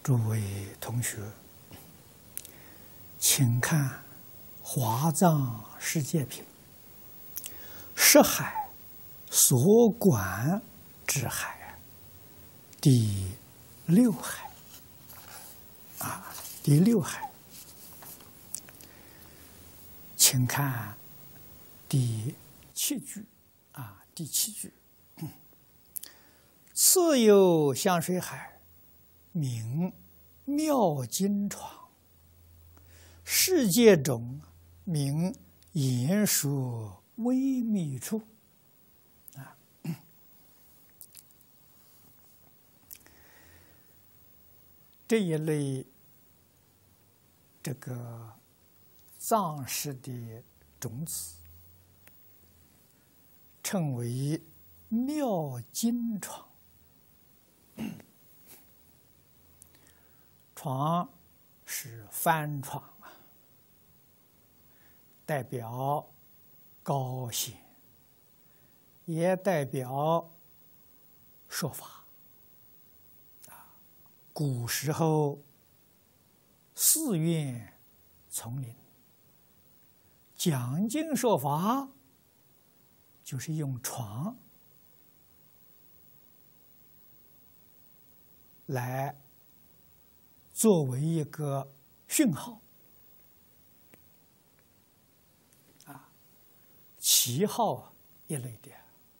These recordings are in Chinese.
诸位同学，请看《华藏世界品》，识海所观之海，第六海第六海，请看第七句第七句，次有香水海，名妙金床，世界中名言说微密处。这一类这个藏式的种子，称为妙金床。床是幡床代表高显，也代表说法。古时候寺院丛林讲经说法，就是用床来作为一个讯号旗号一类的。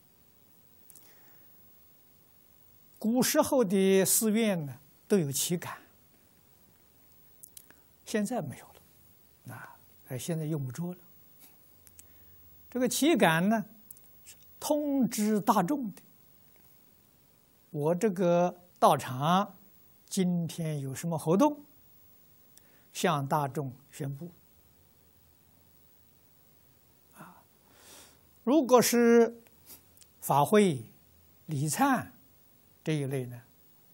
古时候的寺院呢，都有旗杆，现在没有了，现在用不着了。这个旗杆呢，通知大众的，我这个道场今天有什么活动，向大众宣布。如果是法会、礼忏这一类呢，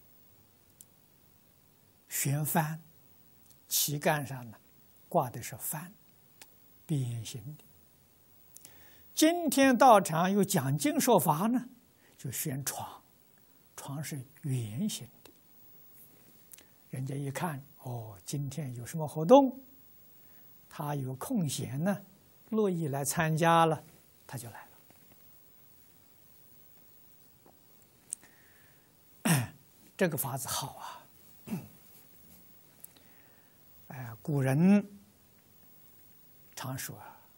悬幡，旗杆上呢挂的是幡，扁形的。今天道场有讲经说法呢，就悬床，床是圆形的。人家一看，今天有什么活动，他有空闲呢，乐意来参加了，他就来了。这个法子好古人常说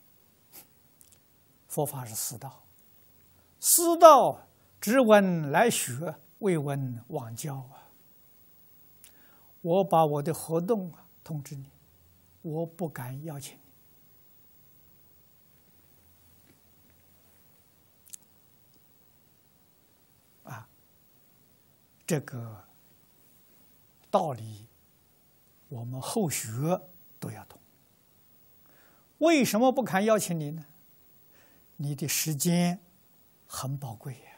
佛法是四道，四道只闻来学，未闻往教我把我的活动通知你，我不敢邀请你。这个道理我们后学都要懂。为什么不敢邀请你呢？你的时间很宝贵呀。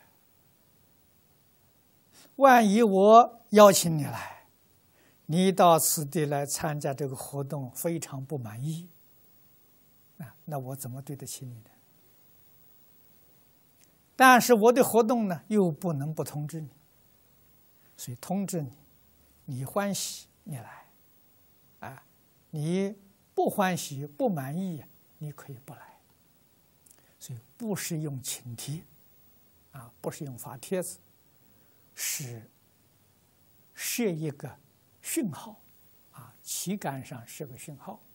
万一我邀请你来，你到此地来参加这个活动非常不满意，那我怎么对得起你呢？但是我的活动呢，又不能不通知你，所以通知你，你欢喜你来，你不欢喜不满意，你可以不来。所以不是用请帖不是用发帖子，是设一个讯号旗杆上设个讯号。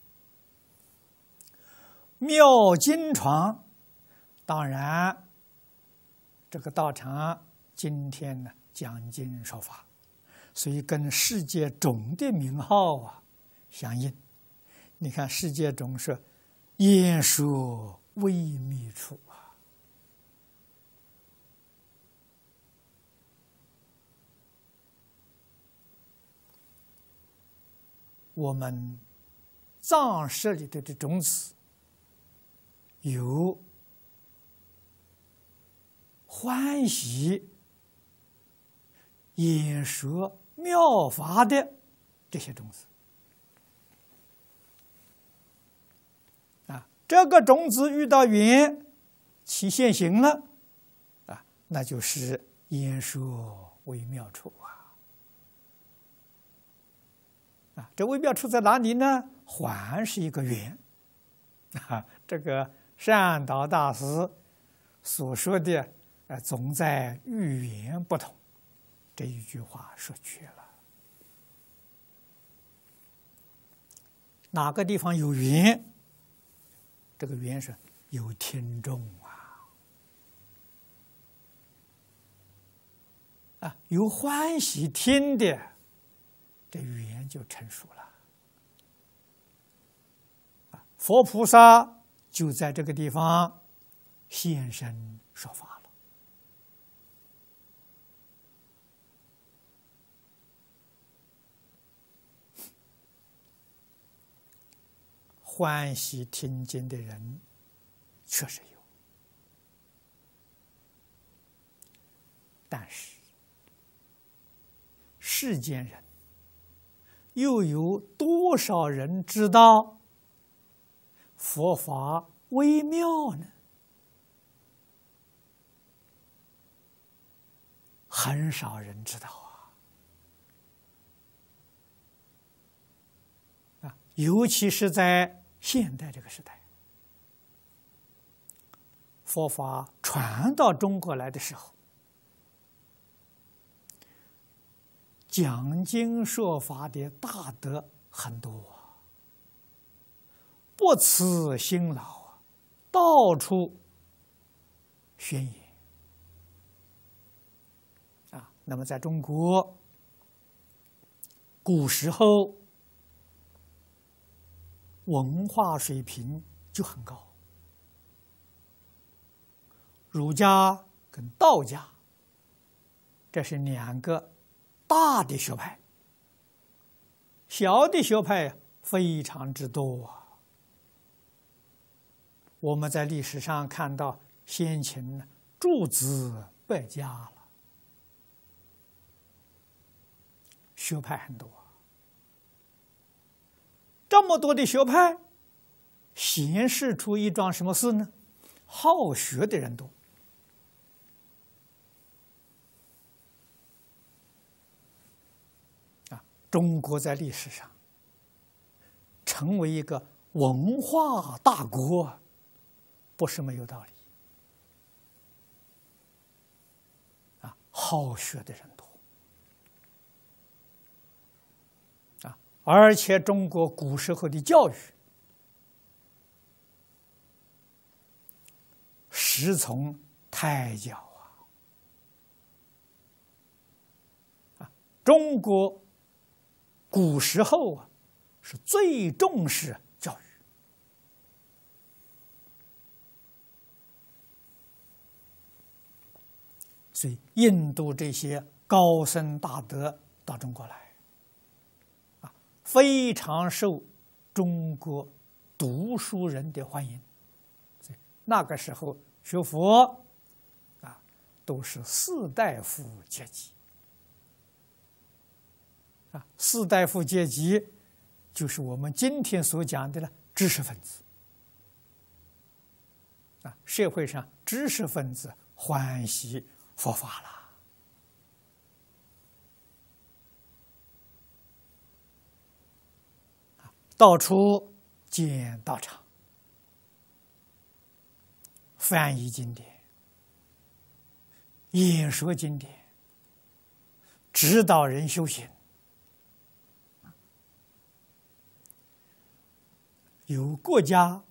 妙金床，当然这个道场今天呢讲经说法，所以跟世界种的名号相应。你看世界种是言说微密处我们藏式里的种子有欢喜言说妙法的这些种子这个种子遇到缘起现行了那就是言说微妙处这微妙处在哪里呢？还是一个缘这个善导大师所说的总在遇缘不同，这一句话说绝了。哪个地方有缘，这个缘是有听众有欢喜听的，这缘就成熟了。佛菩萨就在这个地方现身说法了。欢喜听经的人确实有，但是世间人又有多少人知道佛法微妙呢？很少人知道尤其是在现代这个时代，佛法传到中国来的时候，讲经说法的大德很多不辞辛劳到处宣言那么在中国古时候文化水平就很高，儒家跟道家这是两个大的学派，小的学派非常之多我们在历史上看到先秦诸子百家了，学派很多这么多的学派显示出一桩什么事呢？好学的人多中国在历史上成为一个文化大国不是没有道理好学的人多而且中国古时候的教育师从胎教中国古时候是最重视教育，所以印度这些高僧大德到中国来非常受中国读书人的欢迎。所以那个时候学佛都是士大夫阶级士大夫阶级就是我们今天所讲的知识分子社会上知识分子欢喜佛法了到处建道场，翻译经典，演说经典，指导人修行。有国家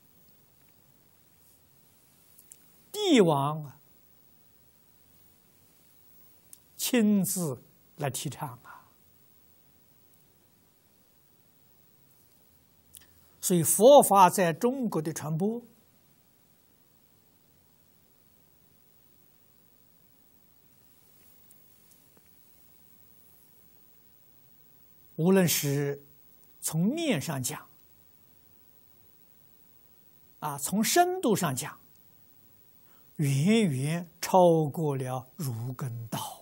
帝王亲自来提倡所以佛法在中国的传播无论是从面上讲从深度上讲远远超过了儒跟道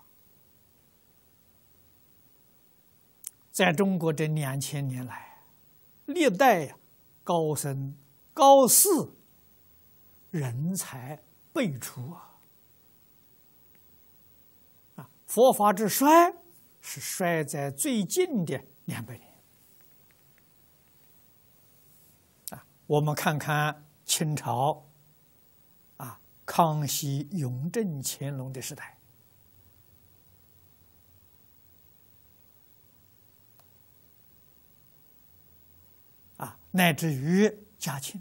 在中国这2000年来历代高僧高士人才辈出佛法之衰是衰在最近的 200年。我们看看清朝康熙、雍正、乾隆的时代，乃至于嘉庆，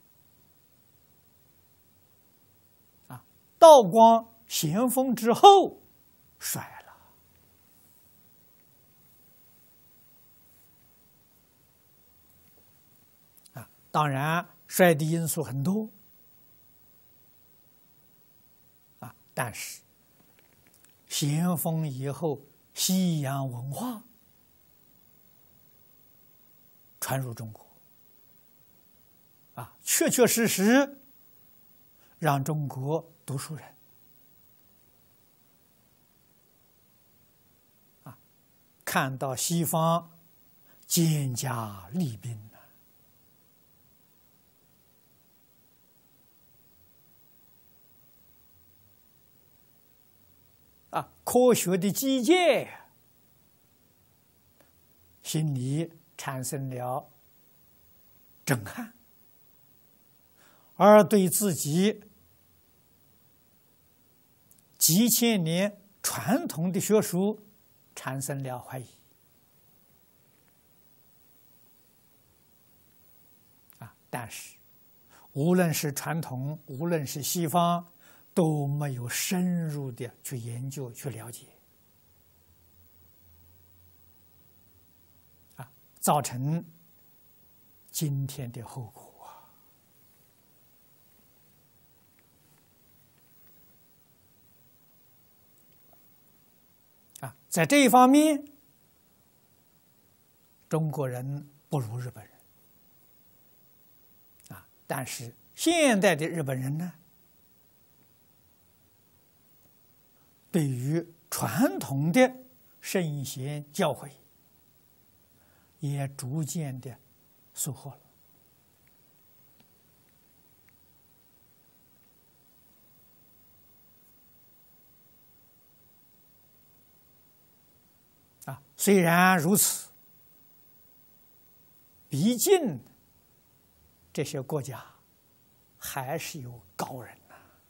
道光、咸丰之后衰了。当然衰的因素很多，但是咸丰以后，西洋文化传入中国，确确实实让中国读书人看到西方蒹葭厉兵科学的基建，心里产生了震撼，而对自己几千年传统的学术产生了怀疑。但是无论是传统，无论是西方，都没有深入的去研究、去了解，造成今天的后果在这一方面，中国人不如日本人但是现代的日本人呢，对于传统的圣贤教诲也逐渐的收获了。虽然如此，毕竟这些国家还是有高人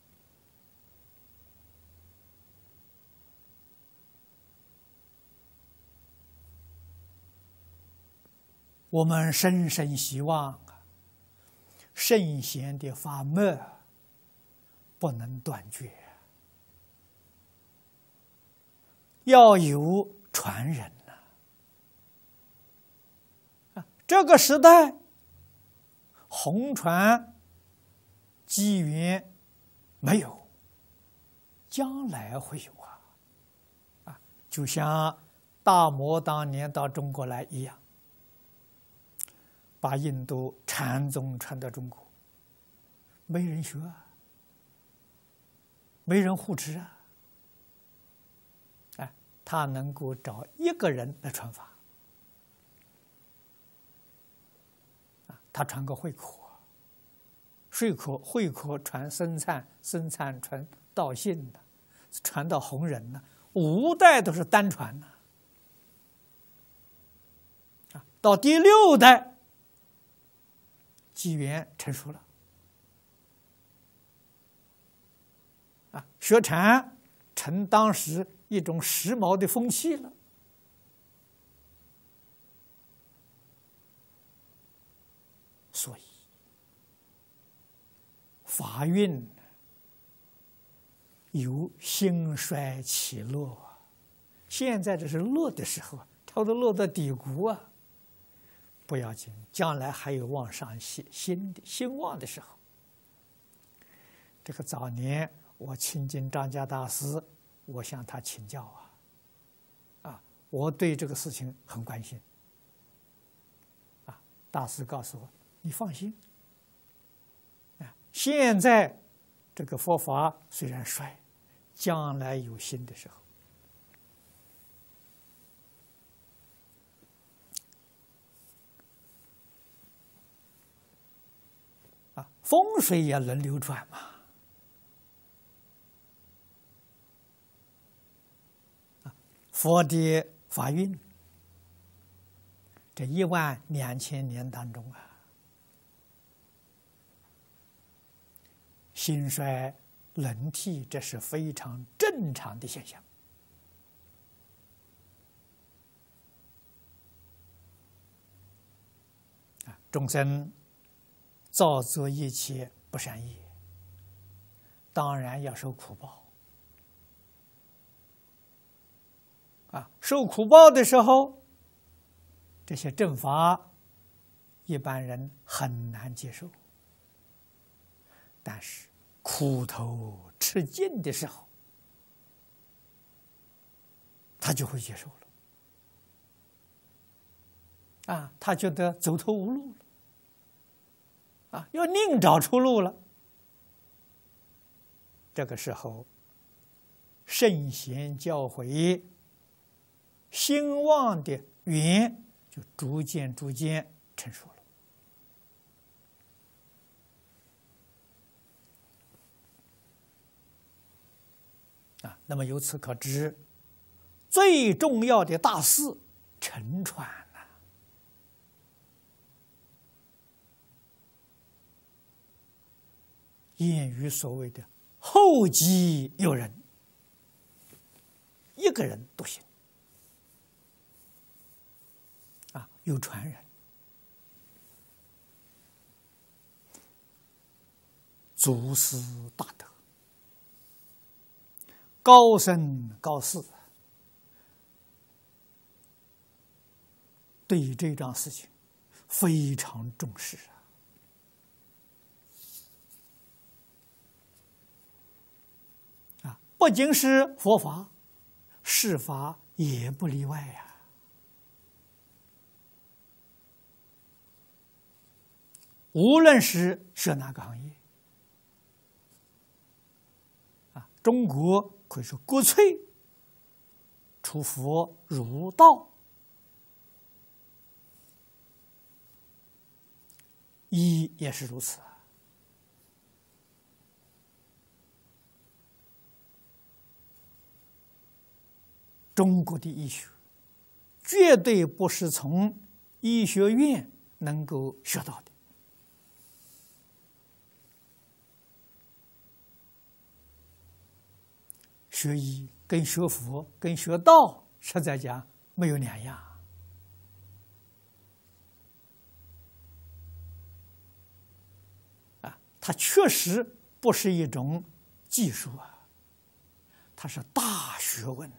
我们深深希望圣贤的法脉不能断绝，要有传人这个时代红传机缘没有，将来会有就像大摩当年到中国来一样，把印度禅宗传到中国，没人学没人护持他能够找一个人来传法他传个慧可，慧可传僧璨，僧璨传道信传到弘忍5代都是单传到第6代机缘成熟了学禅成当时一种时髦的风气了。所以法运有兴衰起落现在这是落的时候差不多落到低谷不要紧，将来还有往上兴旺的时候。这个早年我亲近张家大师，我向他请教我对这个事情很关心大师告诉我，你放心现在这个佛法虽然衰，将来有兴的时候风水也轮流转嘛佛的法运这12000年当中啊，兴衰轮替，这是非常正常的现象。众生造作一切不善业，当然要受苦报。受苦报的时候，这些正法一般人很难接受。但是苦头吃尽的时候，他就会接受了。他觉得走投无路了，要另找出路了。这个时候，圣贤教诲兴旺的缘就逐渐成熟了。那么由此可知，最重要的大事沉船了。谚语所谓的“后继有人”，一个人独行，有传人，祖师大德，高僧高士，对于这桩事情非常重视不仅是佛法，世法也不例外呀。无论是学哪个行业，中国可以说国粹出佛入道，医也是如此。中国的医学绝对不是从医学院能够学到的。学医跟学佛跟学道实在讲没有两样。它确实不是一种技术它是大学问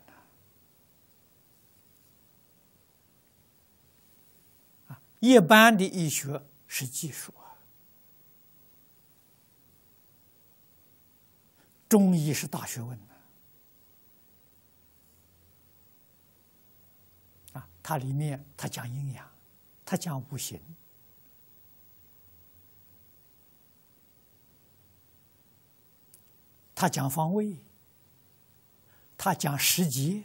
一般的医学是技术中医是大学问它里面它讲营养，它讲五行，它讲方位，它讲时节，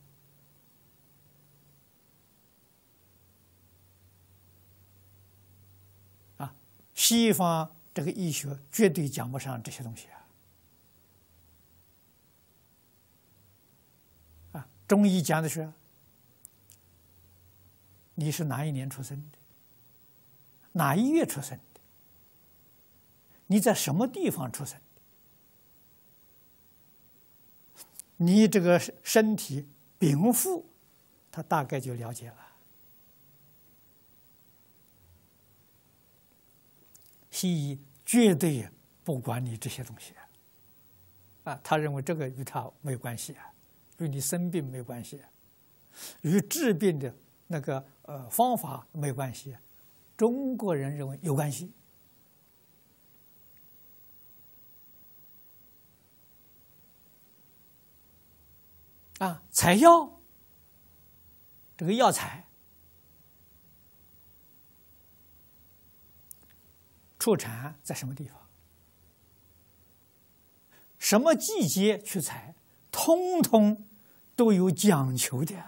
西方这个医学绝对讲不上这些东西中医讲的是你是哪一年出生的，哪一月出生的，你在什么地方出生的，你这个身体禀赋，他大概就了解了。西医绝对不管你这些东西他认为这个与他没有关系与你生病没有关系与治病的那个方法没有关系，中国人认为有关系采药，这个药材出产在什么地方，什么季节去采，通通都有讲求的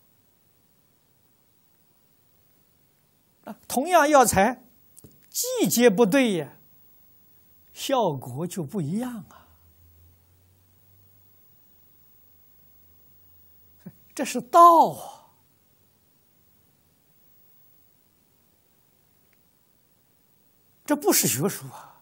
同样药材季节不对呀，效果就不一样这是道这不是学术啊！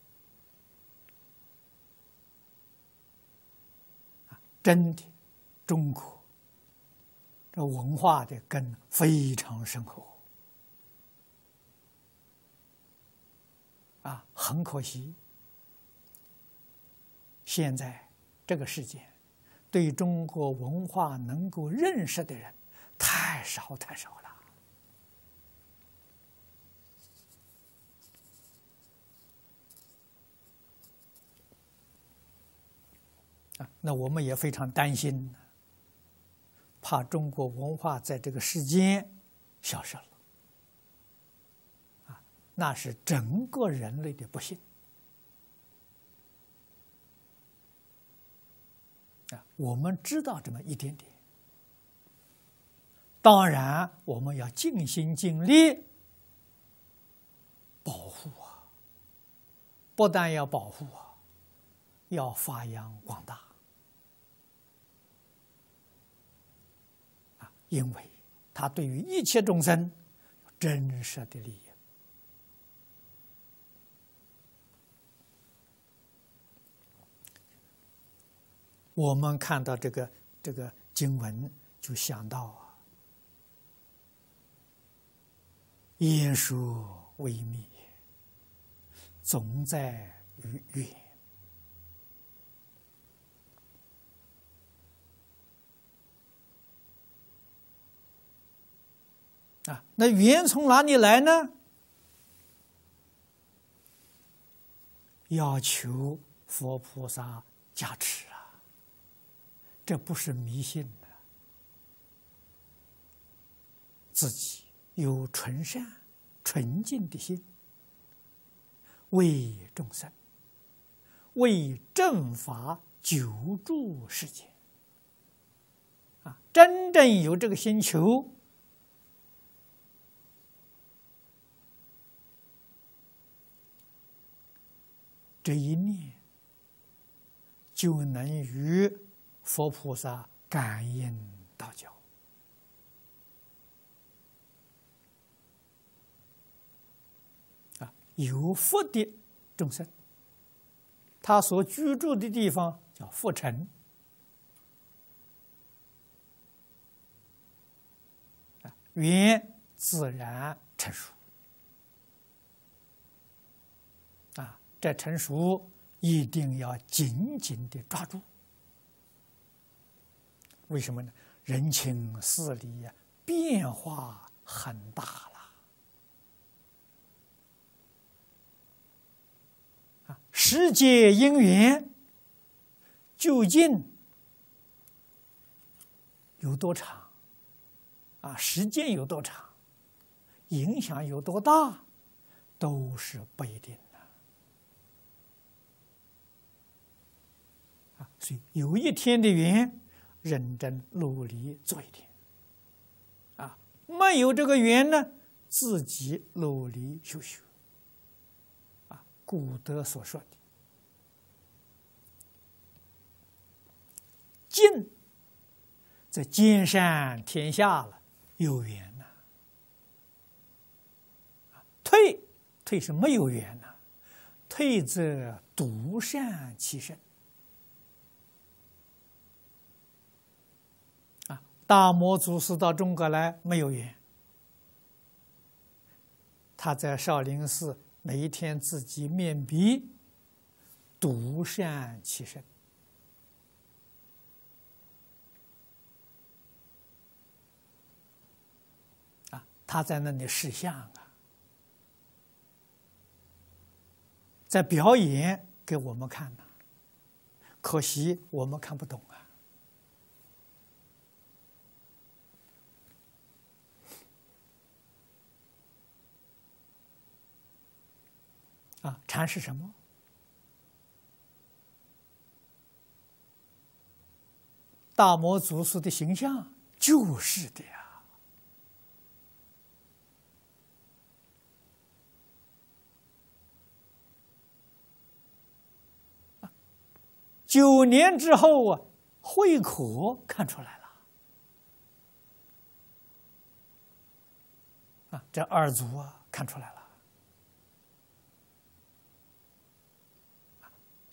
真的，中国这文化的根非常深厚啊，很可惜，现在这个世界对中国文化能够认识的人太少太少了。那我们也非常担心，怕中国文化在这个世间消失了，那是整个人类的不幸。我们知道这么一点点，当然我们要尽心尽力保护啊，不但要保护啊，要发扬光大。因为它对于一切众生有真实的利益。我们看到这个经文，就想到啊，言说微密，总在于缘。那缘从哪里来呢？要求佛菩萨加持啊，这不是迷信的。自己有纯善、纯净的心，为众生，为正法久住世间。真正有这个心求，这一念就能与佛菩萨感应道交。有福的众生，他所居住的地方叫福城，缘自然成熟。这成熟一定要紧紧的抓住。为什么呢？人情事理变化很大了。世界因缘究竟有多长？时间有多长？影响有多大？都是不一定。所以有一天的缘，认真努力做一天。没有这个缘呢，自己努力修修。古德所说的“尽”，这兼善天下了，有缘呐。退是没有缘呐，退则独善其身。大摩祖师到中国来没有缘，他在少林寺每一天自己面壁，独善其身。他在那里示相在表演给我们看呢，可惜我们看不懂禅是什么？大摩祖师的形象就是的呀。9年之后慧可看出来了。这二祖看出来了。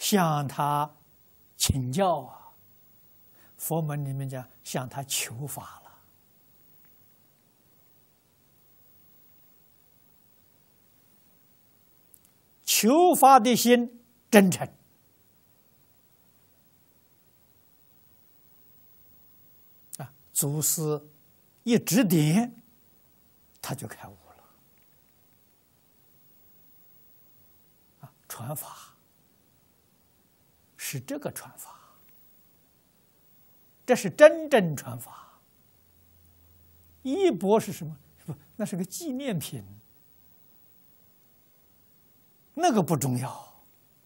向他请教啊。佛门里面讲，向他求法了。求法的心真诚啊，祖师一指点，他就开悟了啊。传法是这个传法，这是真正传法。衣钵是什么？不，那是个纪念品。那个不重要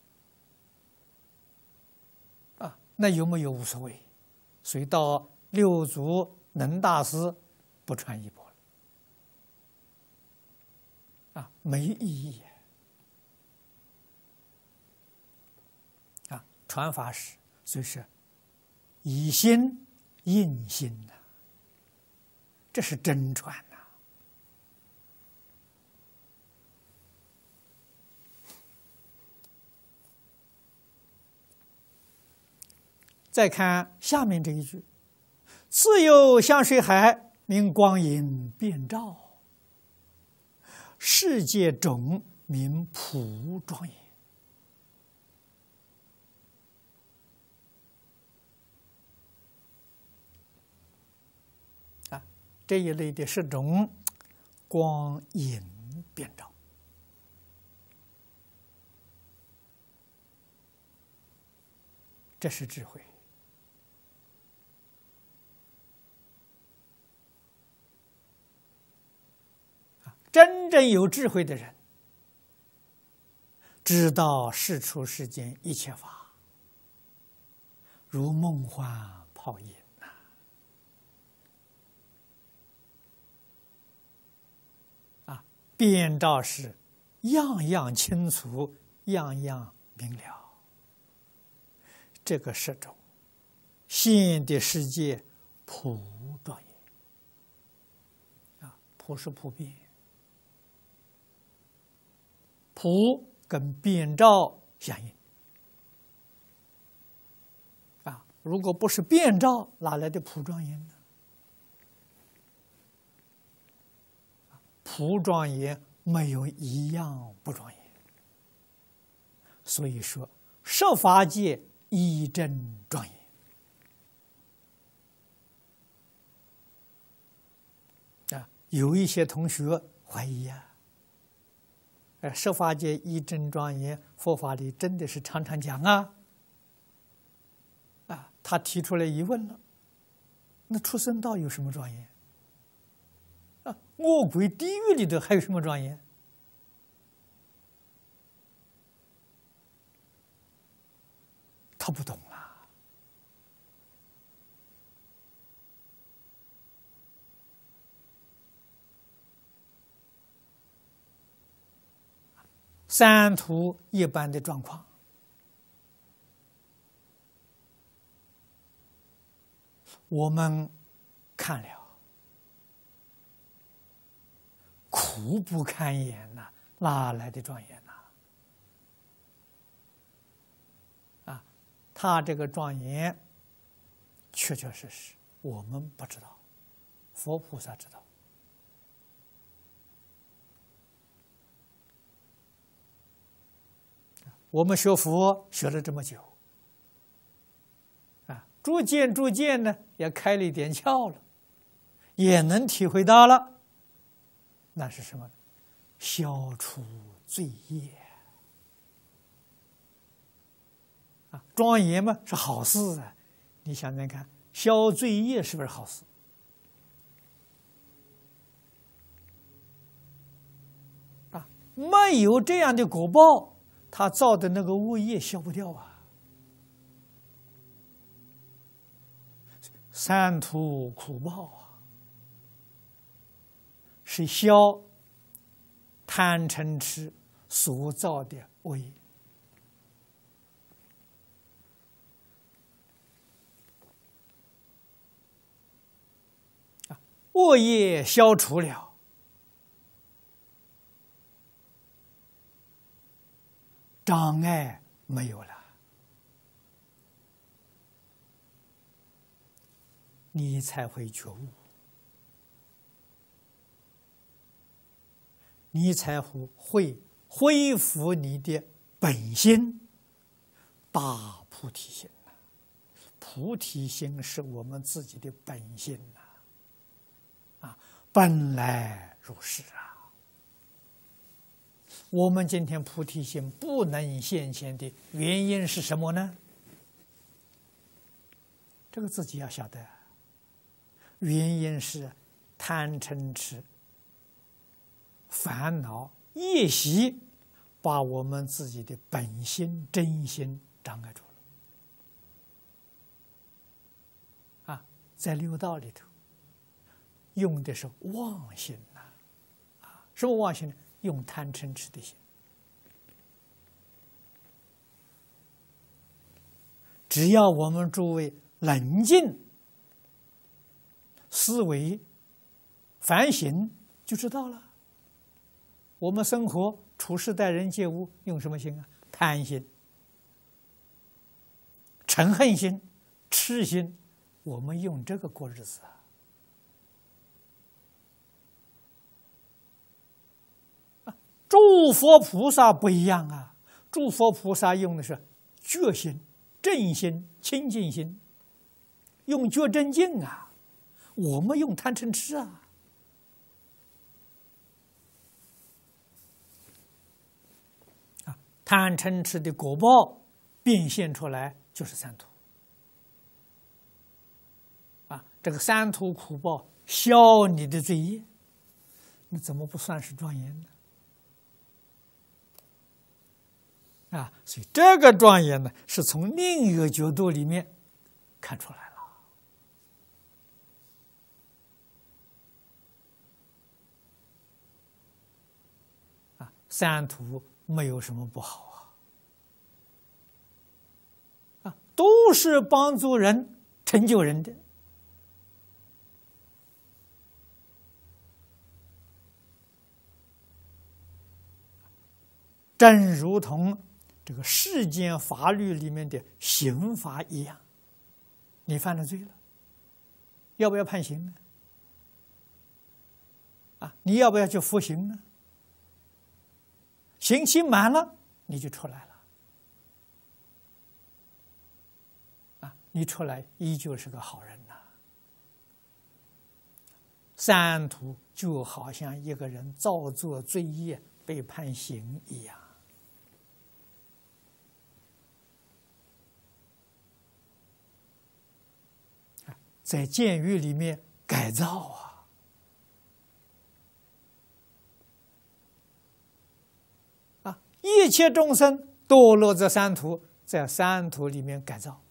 啊，那有没有无所谓。所以到六祖能大师不传衣钵了啊，没意义啊。传法时，所以是以心印心呐，这是真传呐。再看下面这一句：“自有香水海，名光影遍照；世界种，名普庄严。”啊，这一类的十种光影遍照，这是智慧。真正有智慧的人，知道世出世间一切法如梦幻泡影啊！遍照是样样清楚，样样明了。这个十种现的世界普庄严啊，普是普遍。普跟遍照相应啊，如果不是遍照，哪来的普庄严呢？普庄严没有一样不庄严，所以说十法界一真庄严啊。有一些同学怀疑啊。十法界一真庄严，佛法里真的是常常讲啊！啊，他提出来疑问了：那畜生道有什么庄严？啊，恶鬼地狱里头还有什么庄严？他不懂了。三途一般的状况，我们看了，苦不堪言呐，哪来的庄严呐？啊，他这个庄严，确确实实我们不知道，佛菩萨知道。我们学佛学了这么久，啊，逐渐呢也开了一点窍了，也能体会到了，那是什么呢？消除罪业啊，庄严嘛是好事啊，你想想看，消罪业是不是好事？啊，没有这样的果报。他造的那个恶业消不掉啊！三途苦报啊，是消贪嗔痴所造的恶业啊，恶业消除了。障碍没有了你才会觉悟，你才会恢复你的本心，大菩提心呐！菩提心是我们自己的本心呐，本来如是啊。我们今天菩提心不能现前的原因是什么呢？这个自己要晓得，原因是贪嗔痴烦恼业习把我们自己的本心真心障碍住了啊！在六道里头用的是妄心呐，什么妄心呢？用贪嗔痴的心。只要我们诸位冷静思维反省，就知道了。我们生活处事待人接物用什么心啊？贪心、嗔恨心、痴心，我们用这个过日子啊！诸佛菩萨不一样啊，诸佛菩萨用的是觉心、正心、清净心，用觉真净啊，我们用贪嗔痴啊。贪嗔痴的果报变现出来就是三途啊！这个三途苦报消你的罪业，你怎么不算是庄严呢？啊，所以这个庄严呢，是从另一个角度里面看出来了啊！三途没有什么不好啊，都是帮助人成就人的。正如同这个世间法律里面的刑罚一样，你犯了罪了，要不要判刑呢？啊，你要不要去服刑呢？刑期满了，你就出来了。啊，你出来依旧是个好人呐。三途就好像一个人造作罪业被判刑一样。在监狱里面改造一切众生堕落在三途，在三途里面改造，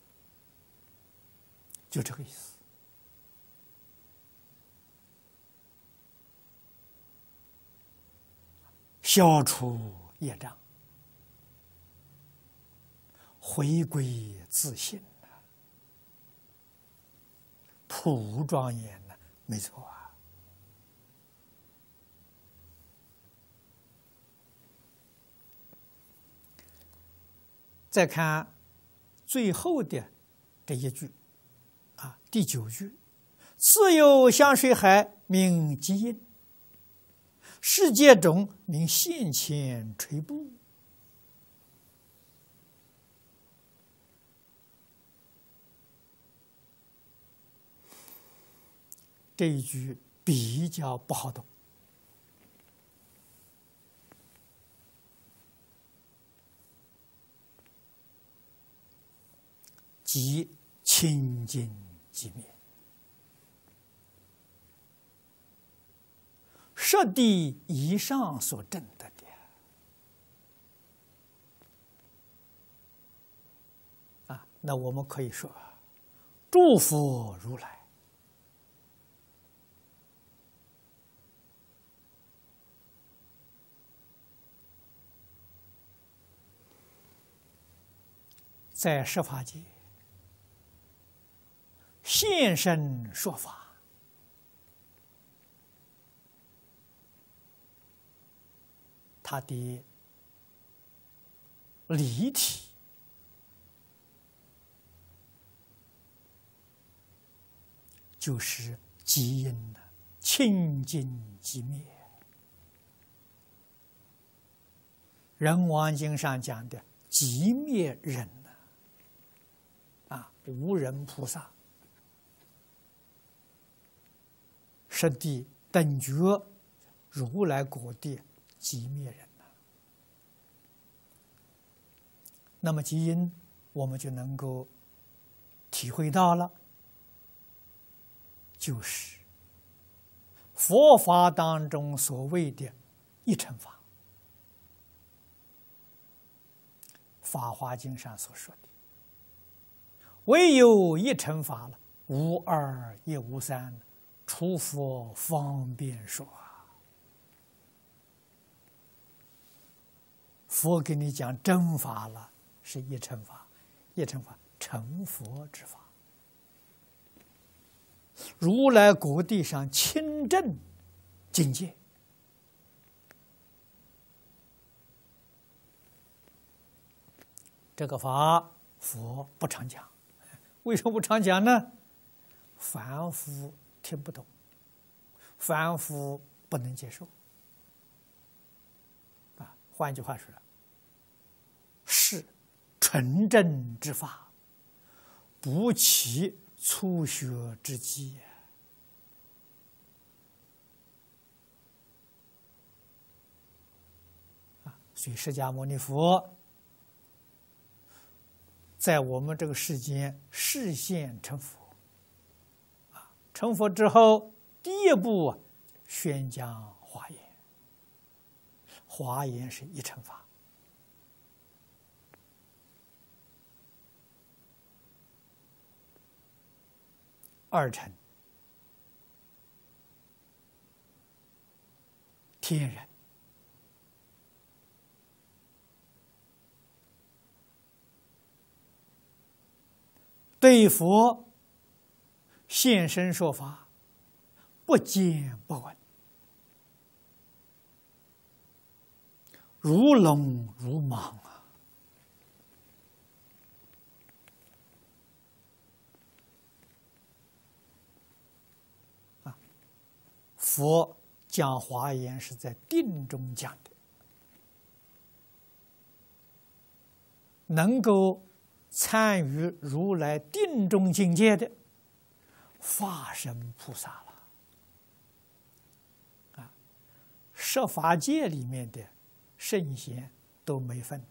就这个意思。消除业障，回归自信。普庄严呢，没错啊。再看最后的这一句啊，第9句：“次有香水海，名极音；世界中名现前垂布。”这一句比较不好懂，即清净寂灭，实地以上所证得的啊。那我们可以说，诸佛如来在十法界现身说法，他的理体就是极阴的清净寂灭。人王经上讲的寂灭忍无人菩萨，实地等觉如来果地寂灭人那么极阴我们就能够体会到了，就是佛法当中所谓的一乘法，法华经上所说的唯有一乘法了，无二也无三，除佛方便说佛给你讲真法了，是一乘法，一乘法成佛之法，如来果地上清正境界。这个法佛不常讲，为什么不常讲呢？凡夫听不懂，凡夫不能接受。换句话说，是纯正之法，不起初学之机所以释迦牟尼佛在我们这个世间示现成佛，成佛之后，第一步宣讲华严，华严是一乘法。二乘天人，对佛现身说法，不见不闻，如聋如盲佛讲华严是在定中讲的，能够参与如来定中境界的法身菩萨了十法界里面的圣贤都没分。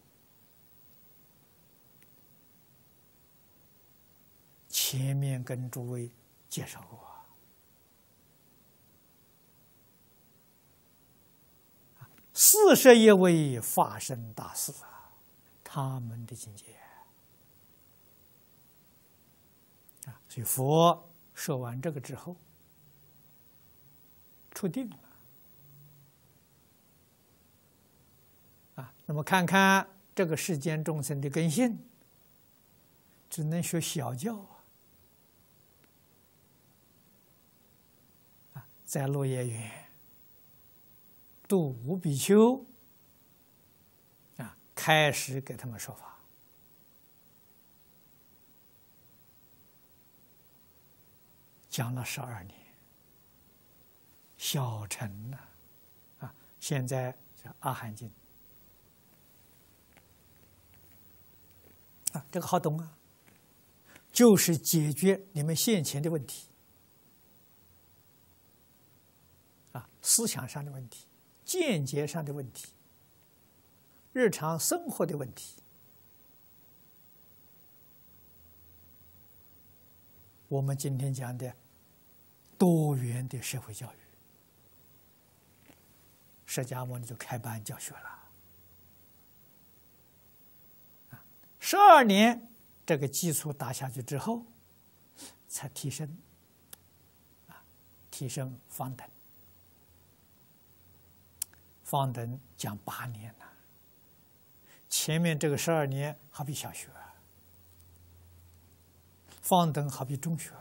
前面跟诸位介绍过41位法身大士他们的境界所以佛说完这个之后出定了那么看看这个世间众生的根性，只能学小教在落叶园度五比丘开始给他们说法，讲了12年，小乘了现在叫阿含经这个好懂就是解决你们现前的问题思想上的问题，见解上的问题，日常生活的问题。我们今天讲的多元的社会教育，释迦牟尼就开班教学了12年，这个基础打下去之后，才提升方等。方等讲8年了，前面这个12年好比小学，方等好比中学，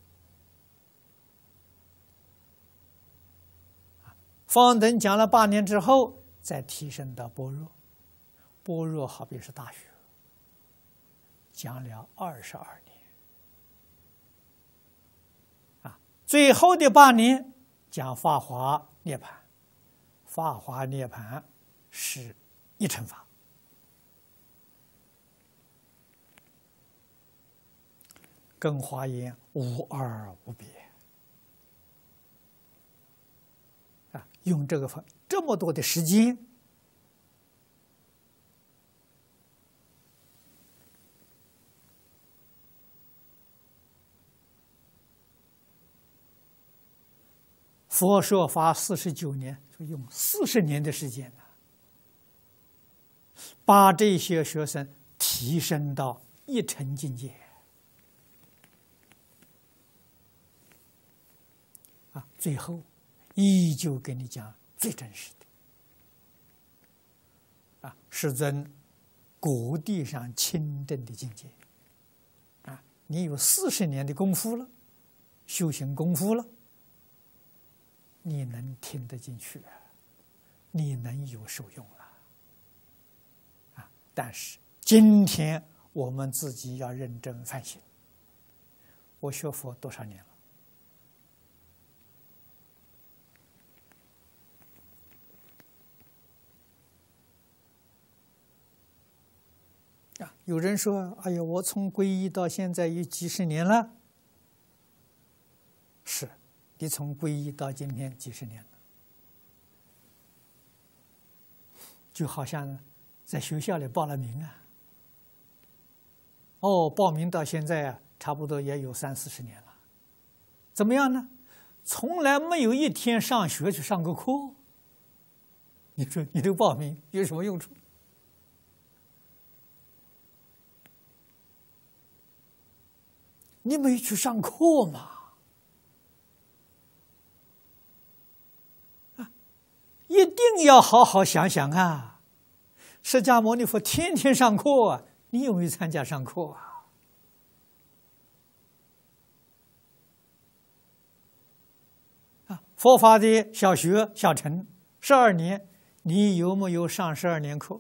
方等讲了8年之后，再提升到般若，般若好比是大学，讲了22年最后的8年讲法华涅槃，法华涅槃是一乘法，跟华严无二无别啊！用这个法这么多的时间，佛说法49年，就用40年的时间呢，把这些学生提升到一乘境界啊！最后依旧跟你讲最真实的啊，世尊果地上清正的境界啊！你有40年的功夫了，修行功夫了，你能听得进去，你能有受用了啊！但是今天我们自己要认真反省。我学佛多少年了？啊，有人说：“哎呀，我从皈依到现在有几十年了。”是，你从皈依到今天几十年了，就好像在学校里报了名啊。哦，报名到现在啊，差不多也有30-40年了。怎么样呢？从来没有一天上学去上过课。你说你这个报名有什么用处？你没去上课嘛？啊，一定要好好想想啊！释迦牟尼佛天天上课啊，你有没有参加上课啊？啊，佛法的小学小乘12年，你有没有上12年课？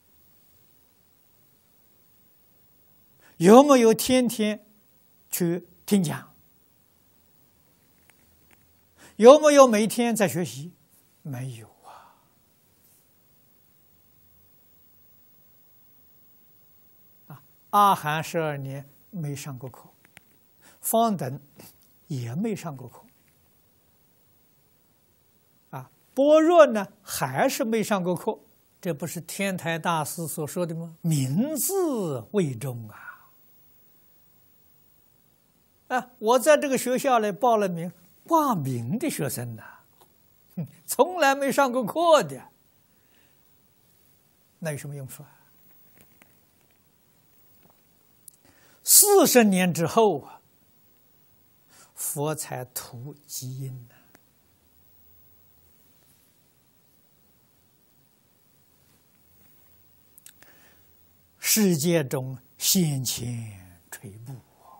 有没有天天去听讲？有没有每天在学习？没有啊！阿含12年没上过课，方等也没上过课，啊，般若呢还是没上过课，这不是天台大师所说的吗？名字为重啊！啊，我在这个学校里报了名，挂名的学生呢，从来没上过课的，那有什么用处啊？40年之后啊，佛才图基因呢。世界中先前垂布。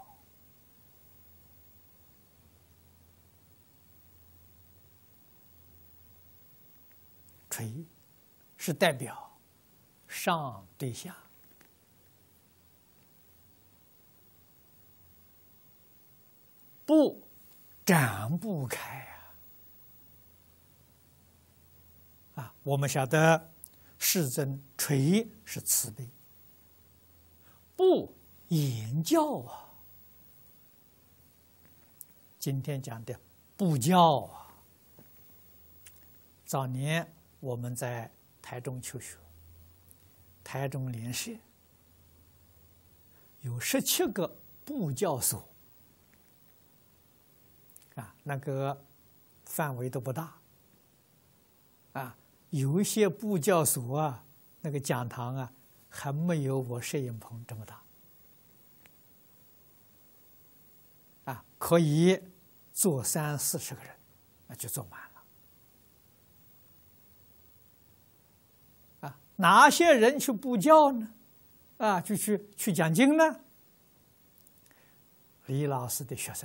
垂是代表上对下，不展不开啊！我们晓得世尊垂是慈悲，不言教啊。今天讲的不教啊，早年我们在台中求学，台中联社有17个部教所啊，那个范围都不大啊，有一些部教所啊，那个讲堂啊，还没有我摄影棚这么大啊，可以坐30-40个人，那就坐满了。哪些人去布教呢？啊，就去讲经呢？李老师的学生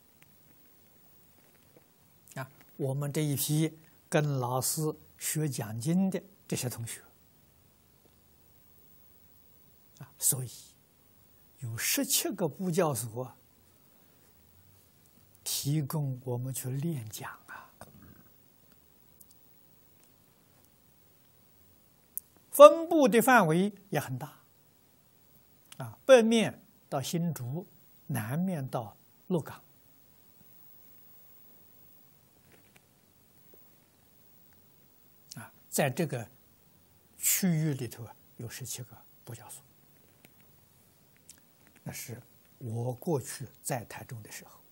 啊，我们这一批跟老师学讲经的这些同学啊，所以有17个布教所， 提供我们去练讲啊。分布的范围也很大啊，北面到新竹，南面到鹿港。在这个区域里头有17个布教所，那是我过去在台中的时候。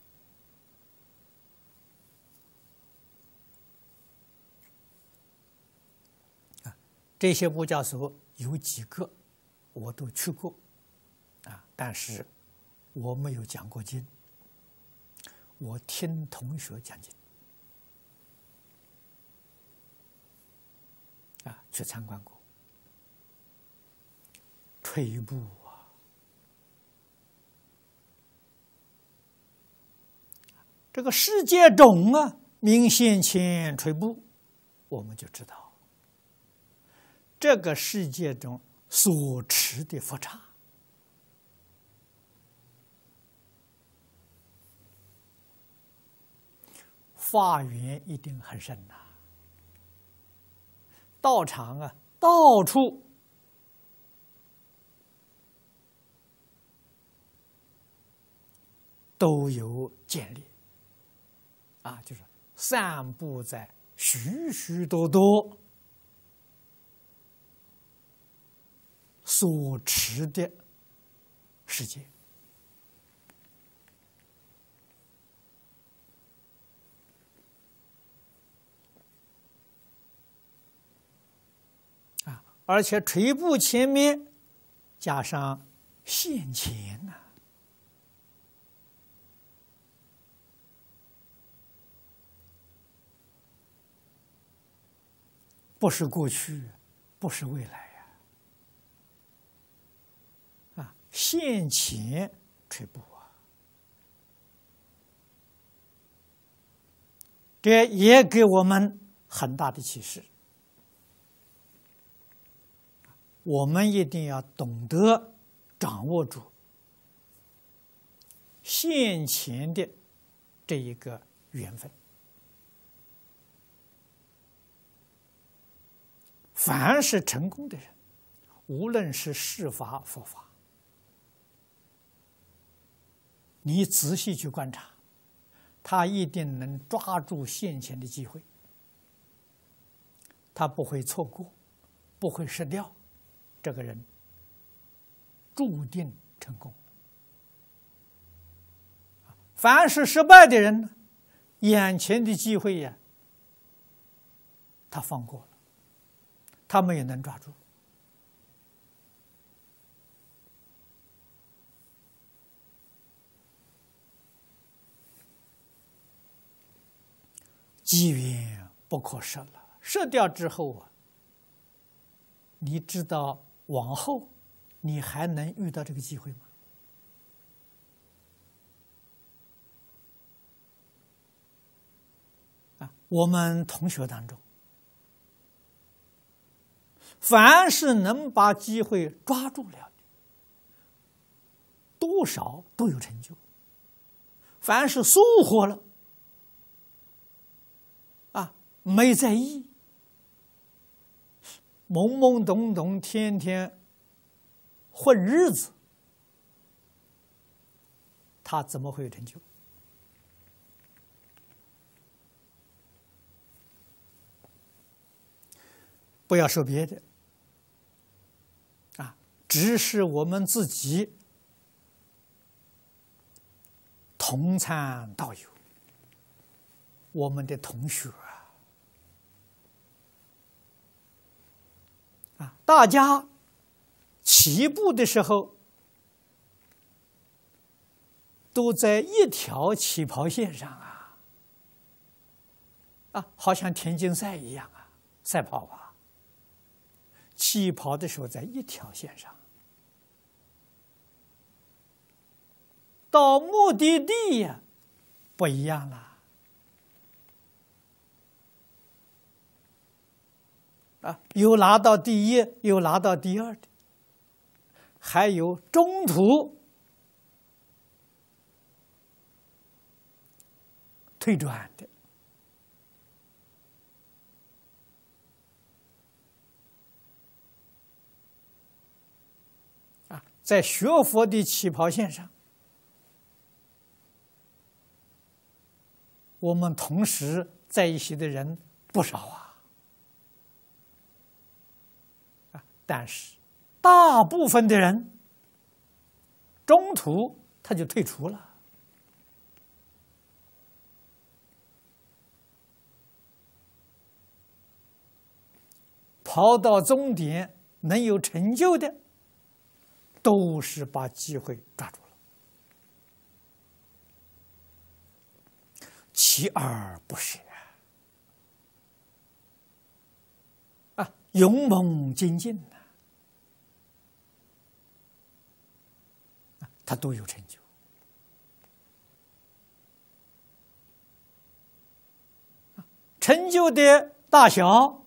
这些布教所有几个我都去过，但是我没有讲过经，我听同学讲经。去参观过，垂布啊，这个世界种啊，明显前垂布，我们就知道这个世界中所持的佛刹，法缘一定很深呐。道场啊，到处都有建立，就是散布在许许多多所持的世界。而且垂布前面加上现前呐，不是过去，不是未来呀，现前垂布啊，这也给我们很大的启示。我们一定要懂得掌握住现前的这一个缘分。凡是成功的人，无论是世法佛法，你仔细去观察，他一定能抓住现前的机会，他不会错过，不会失掉。这个人注定成功。凡是失败的人呢，眼前的机会呀，他放过了，他们也能抓住。机缘不可失了，失掉之后啊，你知道往后你还能遇到这个机会吗？我们同学当中，凡是能把机会抓住了的，多少都有成就；凡是疏忽了，没在意，懵懵懂懂，天天混日子，他怎么会有成就？不要说别的，只是我们自己同参道友，我们的同学大家起步的时候都在一条起跑线上好像田径赛一样赛跑起跑的时候在一条线上，到目的地呀不一样了。有拿到第一，有拿到第二的，还有中途退转的。在学佛的起跑线上，我们同时在一起的人不少但是大部分的人中途他就退出了。跑到终点能有成就的，都是把机会抓住了，锲而不舍勇猛精进他都有成就。成就的大小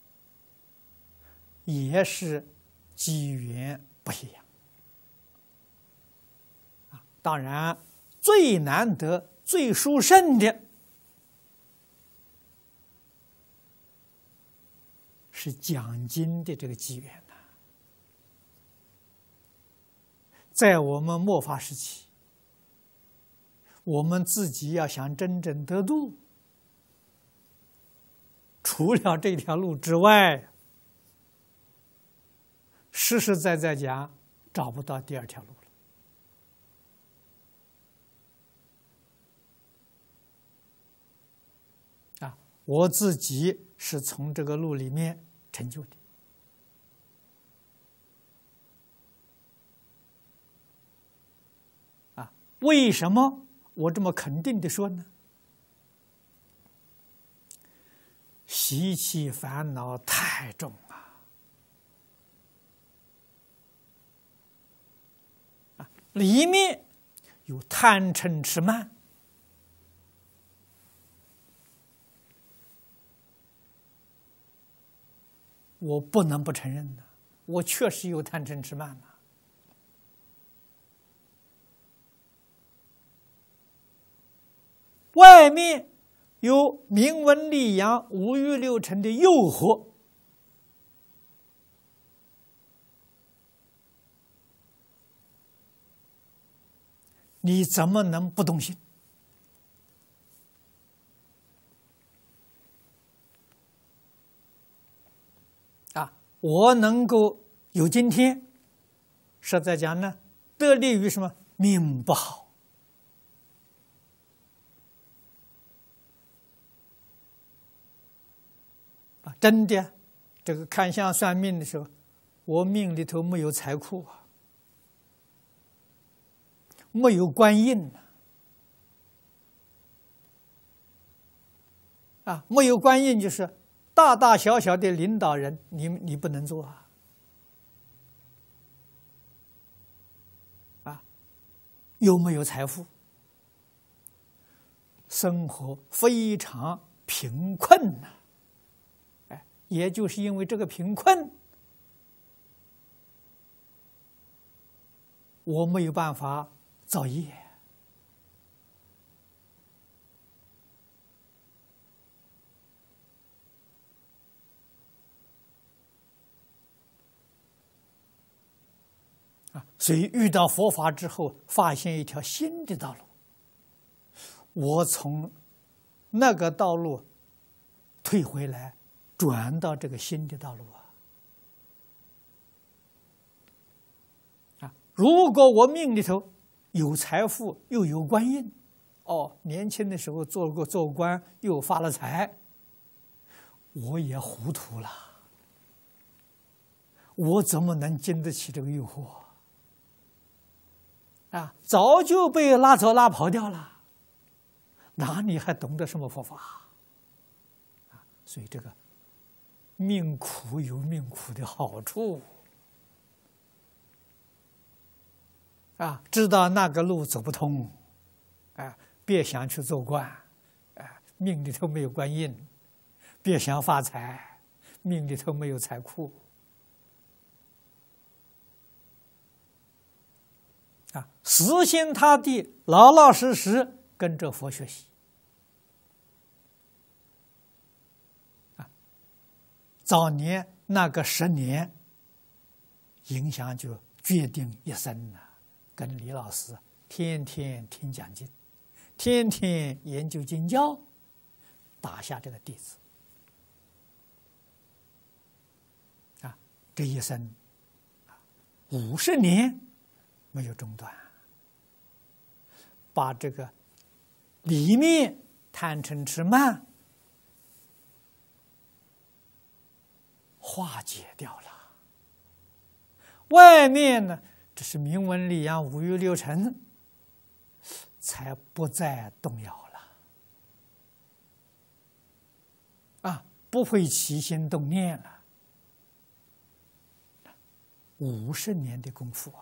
也是机缘不一样。当然，最难得、最殊胜的是讲经的这个机缘呐。在我们末法时期，我们自己要想真正得度，除了这条路之外，实实在在讲，找不到第二条路了。我自己是从这个路里面成就的。为什么我这么肯定的说呢？习气烦恼太重里面有贪嗔痴慢，我不能不承认的，我确实有贪嗔痴慢外面有名闻利养、五欲六尘的诱惑，你怎么能不动心？我能够有今天，实在讲呢，得力于什么？命不好。真的，这个看相算命的时候，我命里头没有财库没有官印没有官印就是大大小小的领导人，你不能做又没有财富，生活非常贫困也就是因为这个贫困，我没有办法造业所以遇到佛法之后，发现一条新的道路，我从那个道路退回来，转到这个新的道路如果我命里头有财富又有官印，年轻的时候做官又发了财，我也糊涂了，我怎么能经得起这个诱惑早就被拉走拉跑掉了，哪里还懂得什么佛法所以这个命苦有命苦的好处知道那个路走不通别想去做官命里头没有官印，别想发财，命里头没有财库死心塌地老老实实跟着佛学习早年那个10年，影响就决定一生了。跟李老师天天听讲经，天天研究经教，打下这个底子。这一生50年没有中断，把这个里面贪嗔痴慢化解掉了，外面呢，这是名闻利养五欲六尘，才不再动摇了，不会起心动念了。50年的功夫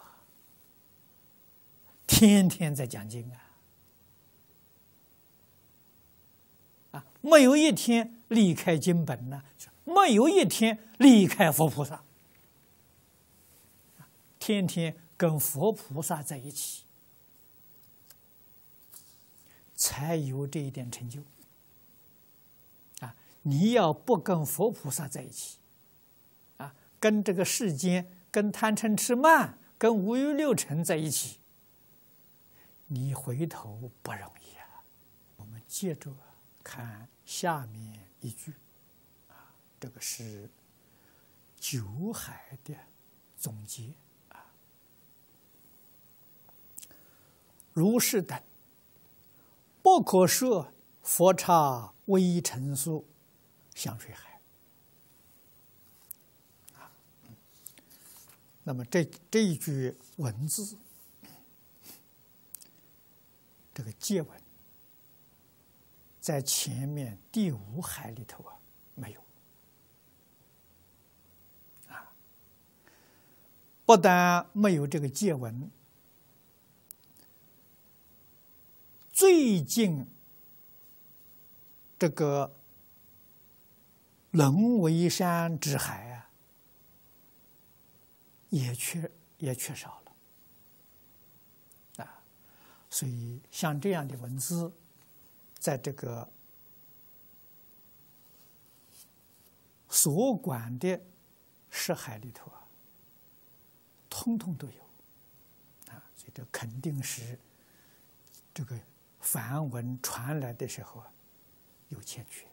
天天在讲经没有一天离开经本呢，没有一天离开佛菩萨，天天跟佛菩萨在一起，才有这一点成就。你要不跟佛菩萨在一起，跟这个世间，跟贪嗔痴慢，跟五欲六尘在一起，你回头不容易我们接着看下面一句，这个是九海的总结如是等，不可说佛刹微尘数香水海。那么这一句文字，这个戒文，在前面第5海里头没有不但没有这个戒文，最近这个人为山之海也缺少了所以像这样的文字，在这个所管的10海里头通通都有所以这肯定是这个梵文传来的时候有欠缺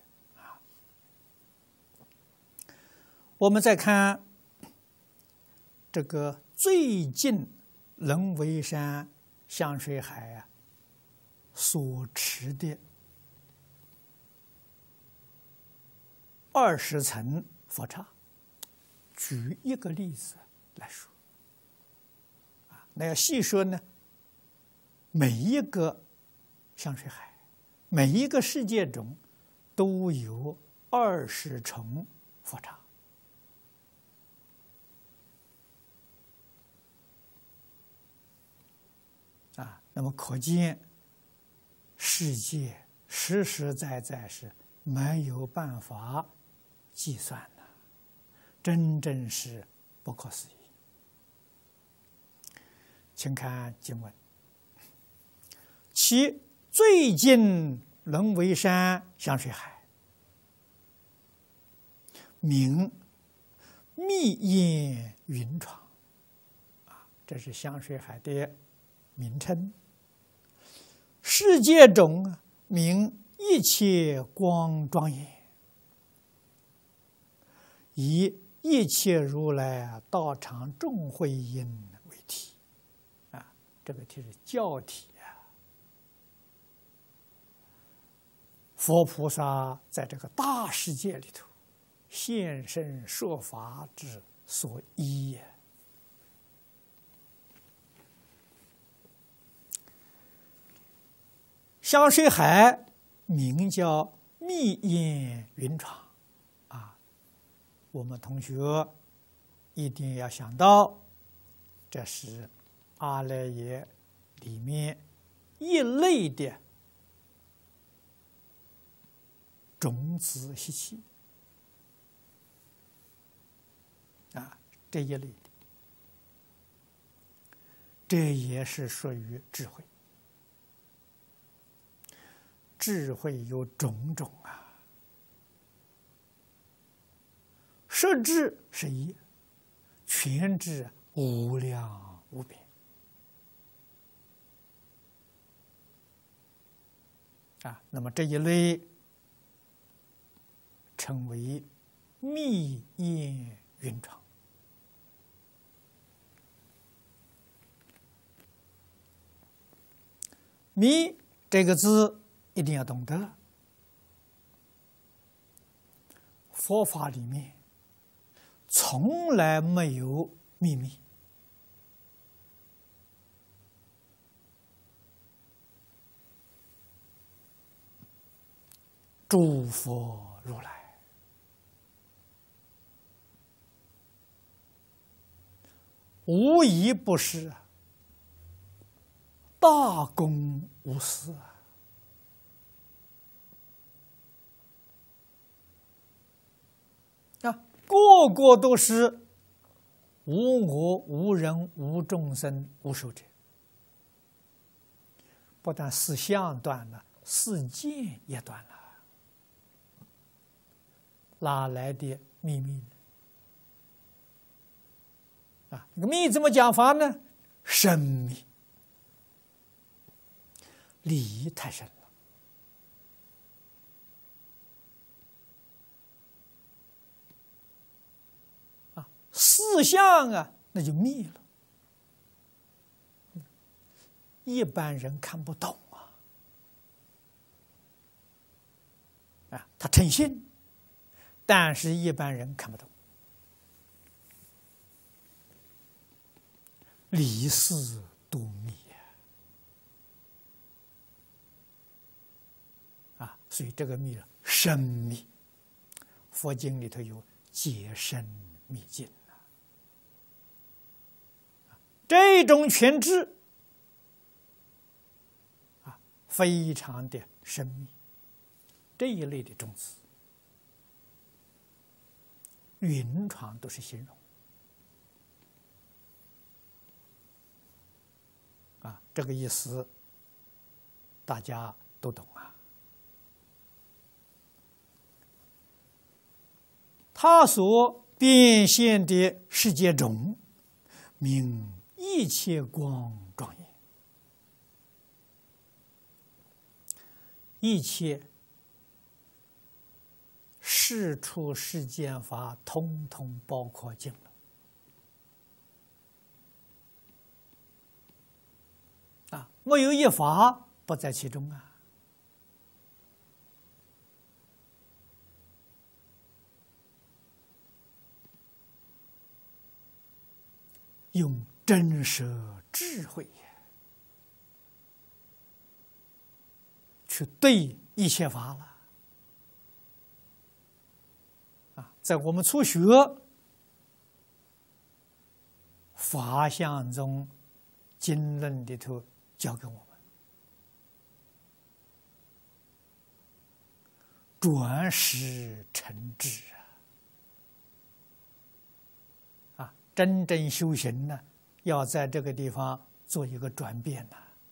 我们再看这个最近人为山香水海所持的20层佛刹，举一个例子来说那要细说呢，每一个香水海，每一个世界中都有20重佛刹那么可见世界实实在在是没有办法计算的，真正是不可思议。请看经文：其最近人为山香水海，名密烟云床这是香水海的名称。世界中名一切光庄严，以一切如来道场众会因为题这个题是教题佛菩萨在这个大世界里头现身说法之所依也。香水海名叫密烟云床我们同学一定要想到，这是阿赖耶里面一类的种子习气这一类的，这也是属于智慧。智慧有种种实智是一，全智无量无边。那么这一类称为密烟云长。密这个字一定要懂得，佛法里面从来没有秘密。诸佛如来无一不是大公无私个个都是无我、无人、无众生、无寿者。不但四相断了，四见也断了。哪来的秘密呢？这个密怎么讲法呢？深密，理太深了。四相那就密了，一般人看不懂他诚信。但是一般人看不懂，理事多密所以这个密深密，佛经里头有解深密经这种全知非常的深密，这一类的种子。云床都是形容这个意思大家都懂他所变现的世界中，名一切光庄严，一切世出世间法，统统包括进了没有一法不在其中用真实智慧去对一切法了在我们初学法相中经论里头教给我们，转识成智真正修行呢，要在这个地方做一个转变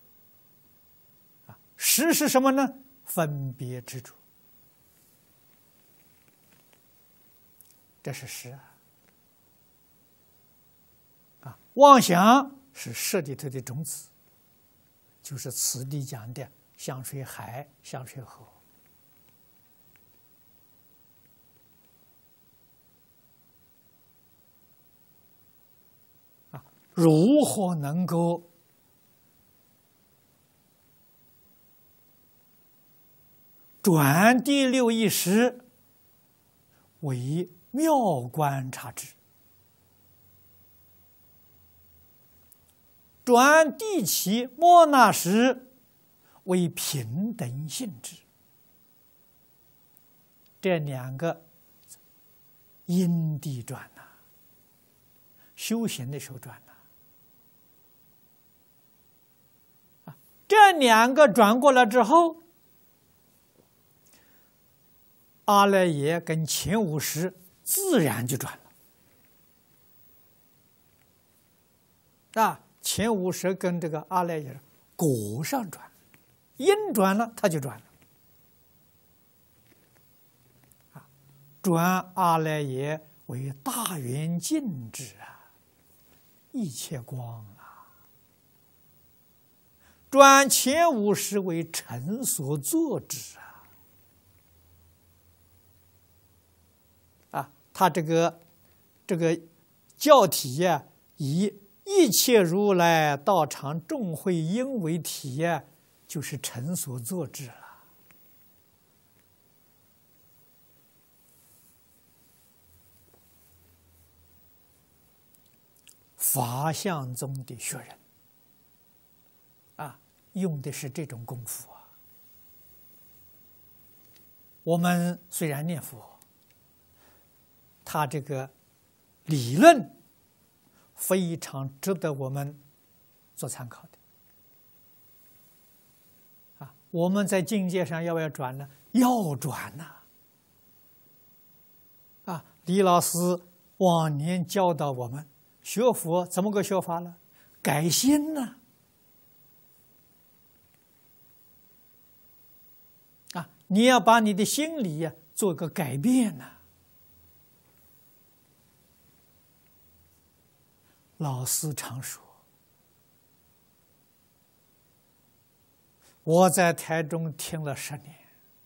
识是什么呢？分别执着，这是识妄想是识里头的种子，就是此地讲的像水海、像水河如何能够转第六意识为妙观察智，转第七莫那识为平等性质？这两个因地转修行的时候转这两个转过来之后，阿赖耶跟前五识自然就转了前五识跟这个阿赖耶果上转，因转了它就转了转阿赖耶为大圆镜智啊，一切光啊，转前五识为尘所作之啊！他这个教体呀，以一切如来道场众会因为体呀，就是尘所作之了。法相宗的学人啊，用的是这种功夫啊。我们虽然念佛，他这个理论非常值得我们做参考的啊。我们在境界上要不要转呢？要转呐！啊，李老师往年教导我们。学佛怎么个学法呢？改心呢？啊，你要把你的心理呀做个改变呢。老师常说，我在台中听了10年，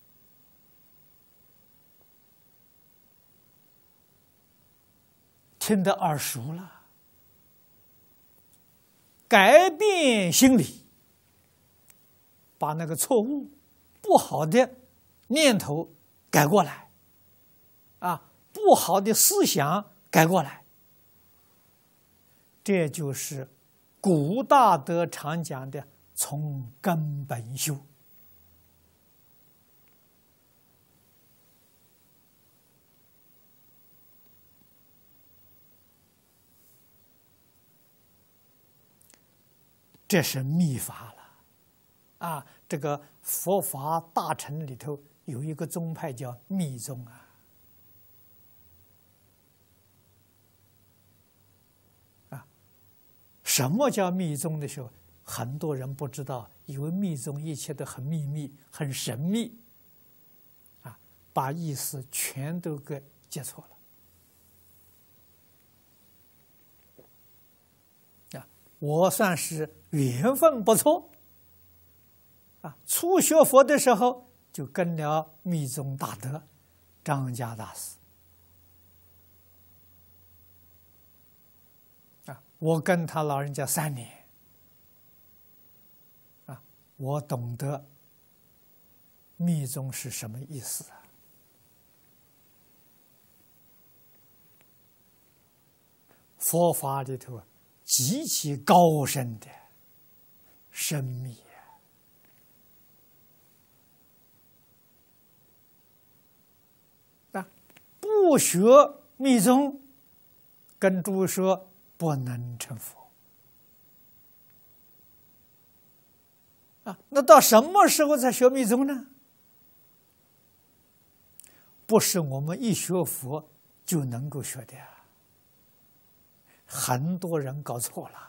听得耳熟了。改变心理，把那个错误、不好的念头改过来，啊，不好的思想改过来，这就是古大德常讲的从根本修。这是密法了，啊，这个佛法大乘里头有一个宗派叫密宗啊，什么叫密宗的时候，很多人不知道，以为密宗一切都很秘密、很神秘，啊，把意思全都给接错了。我算是缘分不错，啊，初学佛的时候就跟了密宗大德张家大师，啊，我跟他老人家3年，啊，我懂得密宗是什么意思啊。佛法里头极其高深的深密啊！不学密宗，跟诸位说不能成佛啊！那到什么时候才学密宗呢？不是我们一学佛就能够学的呀。很多人搞错了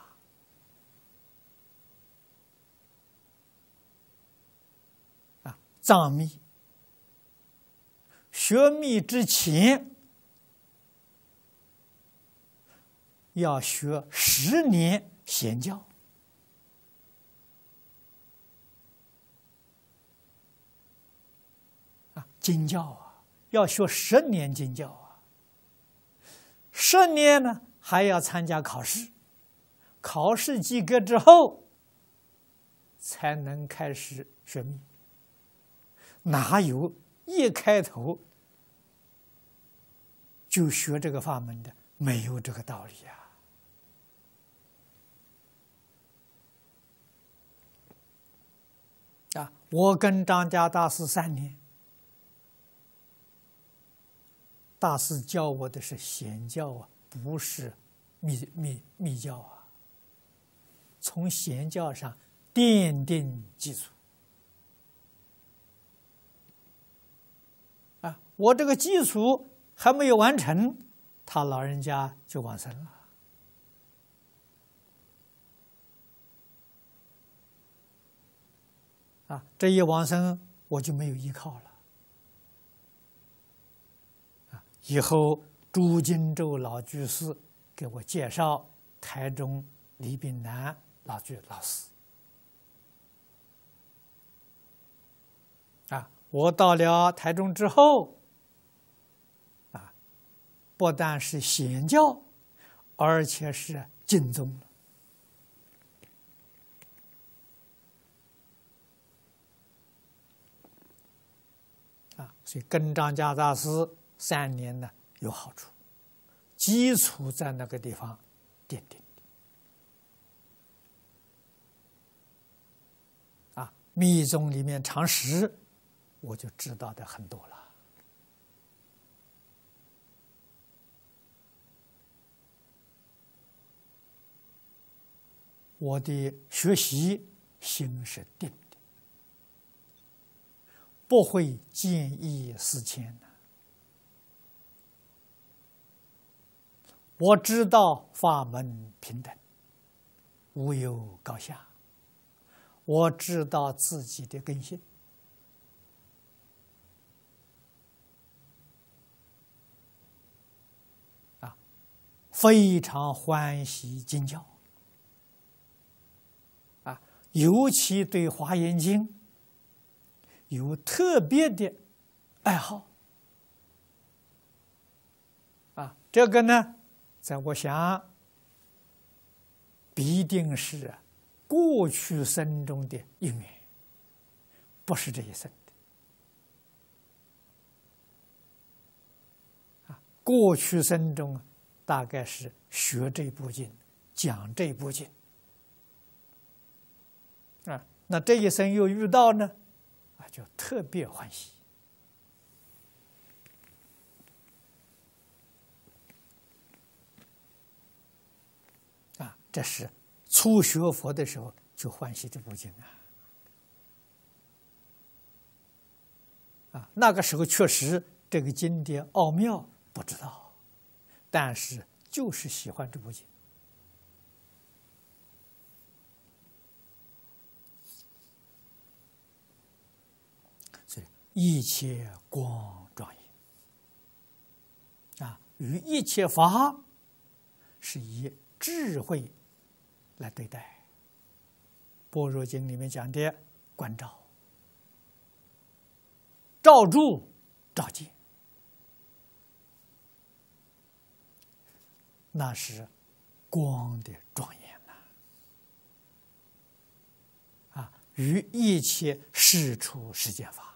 啊！藏密学密之前要学10年显教啊，经教啊，要学10年经教啊，10年呢？还要参加考试，考试及格之后，才能开始学密。哪有一开头就学这个法门的？没有这个道理啊！我跟张家大师3年，大师教我的是显教啊。不是密教啊，从显教上奠定基础啊！我这个基础还没有完成，他老人家就往生了啊！这一往生，我就没有依靠了啊！以后朱金洲老居士给我介绍台中李炳南老师。我到了台中之后，不但是显教，而且是净宗了。所以跟张家大师3年呢有好处，基础在那个地方奠定的。密宗里面常识，我就知道的很多了。我的学习心是定的，不会见异思迁的。我知道法门平等，无有高下。我知道自己的根性，非常欢喜经教，尤其对《华严经》有特别的爱好。这个呢，在我想，必定是过去生中的因缘，不是这一生的。过去生中大概是学这部经，讲这部经。那这一生又遇到呢，就特别欢喜。这是初学佛的时候就欢喜这部经那个时候确实这个经的奥妙不知道，但是就是喜欢这部经。所以一切光庄严与一切法是以智慧来对待。般若经里面讲的观照、照住、照见，那是光的庄严与一切世出世间法。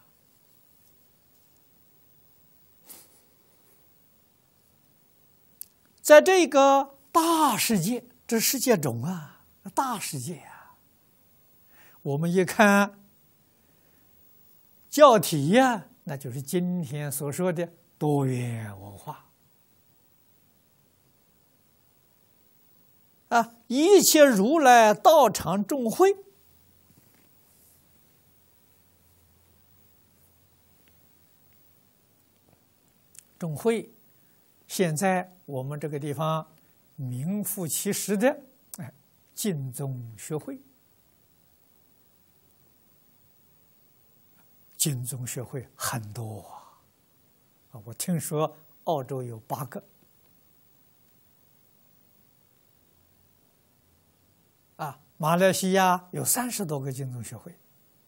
在这个大世界，这世界中大世界我们一看教体那就是今天所说的多元文化一切如来道场众会，众会现在我们这个地方名副其实的净宗学会。净宗学会很多我听说澳洲有8个马来西亚有30多个净宗学会，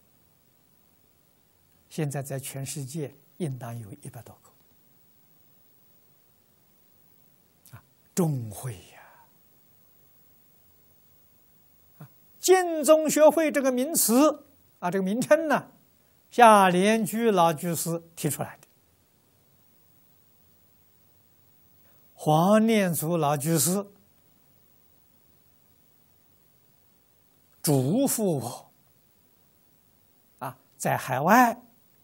现在在全世界应当有100多个众会净宗学会这个名词这个名称呢，夏莲居老居士提出来的，黄念祖老居士嘱咐我在海外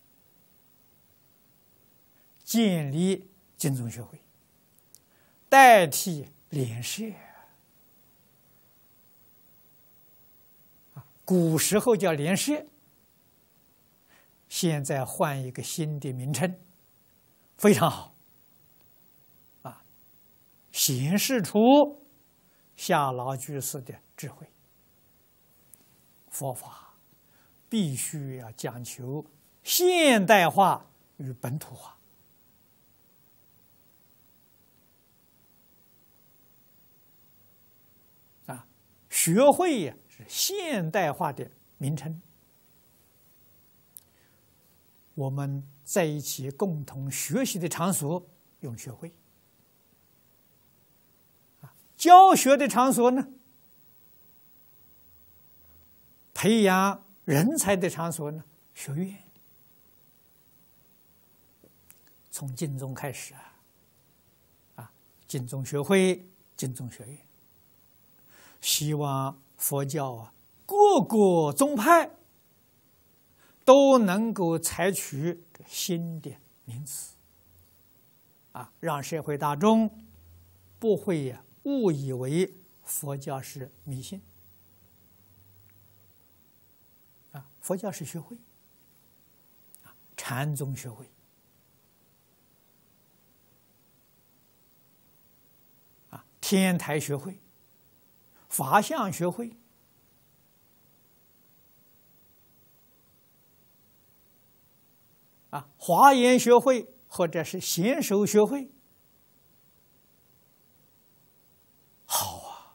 建立净宗学会，代替联社。古时候叫联社，现在换一个新的名称，非常好显示出夏老居士的智慧。佛法必须要讲求现代化与本土化学会呀是现代化的名称。我们在一起共同学习的场所用学会，教学的场所呢，培养人才的场所呢，学院。从净宗开始净宗学会、净宗学院，希望佛教各个宗派都能够采取新的名词，让社会大众不会误以为佛教是迷信，佛教是学会，禅宗学会，天台学会，法相学会，华严学会或者是贤手学会，好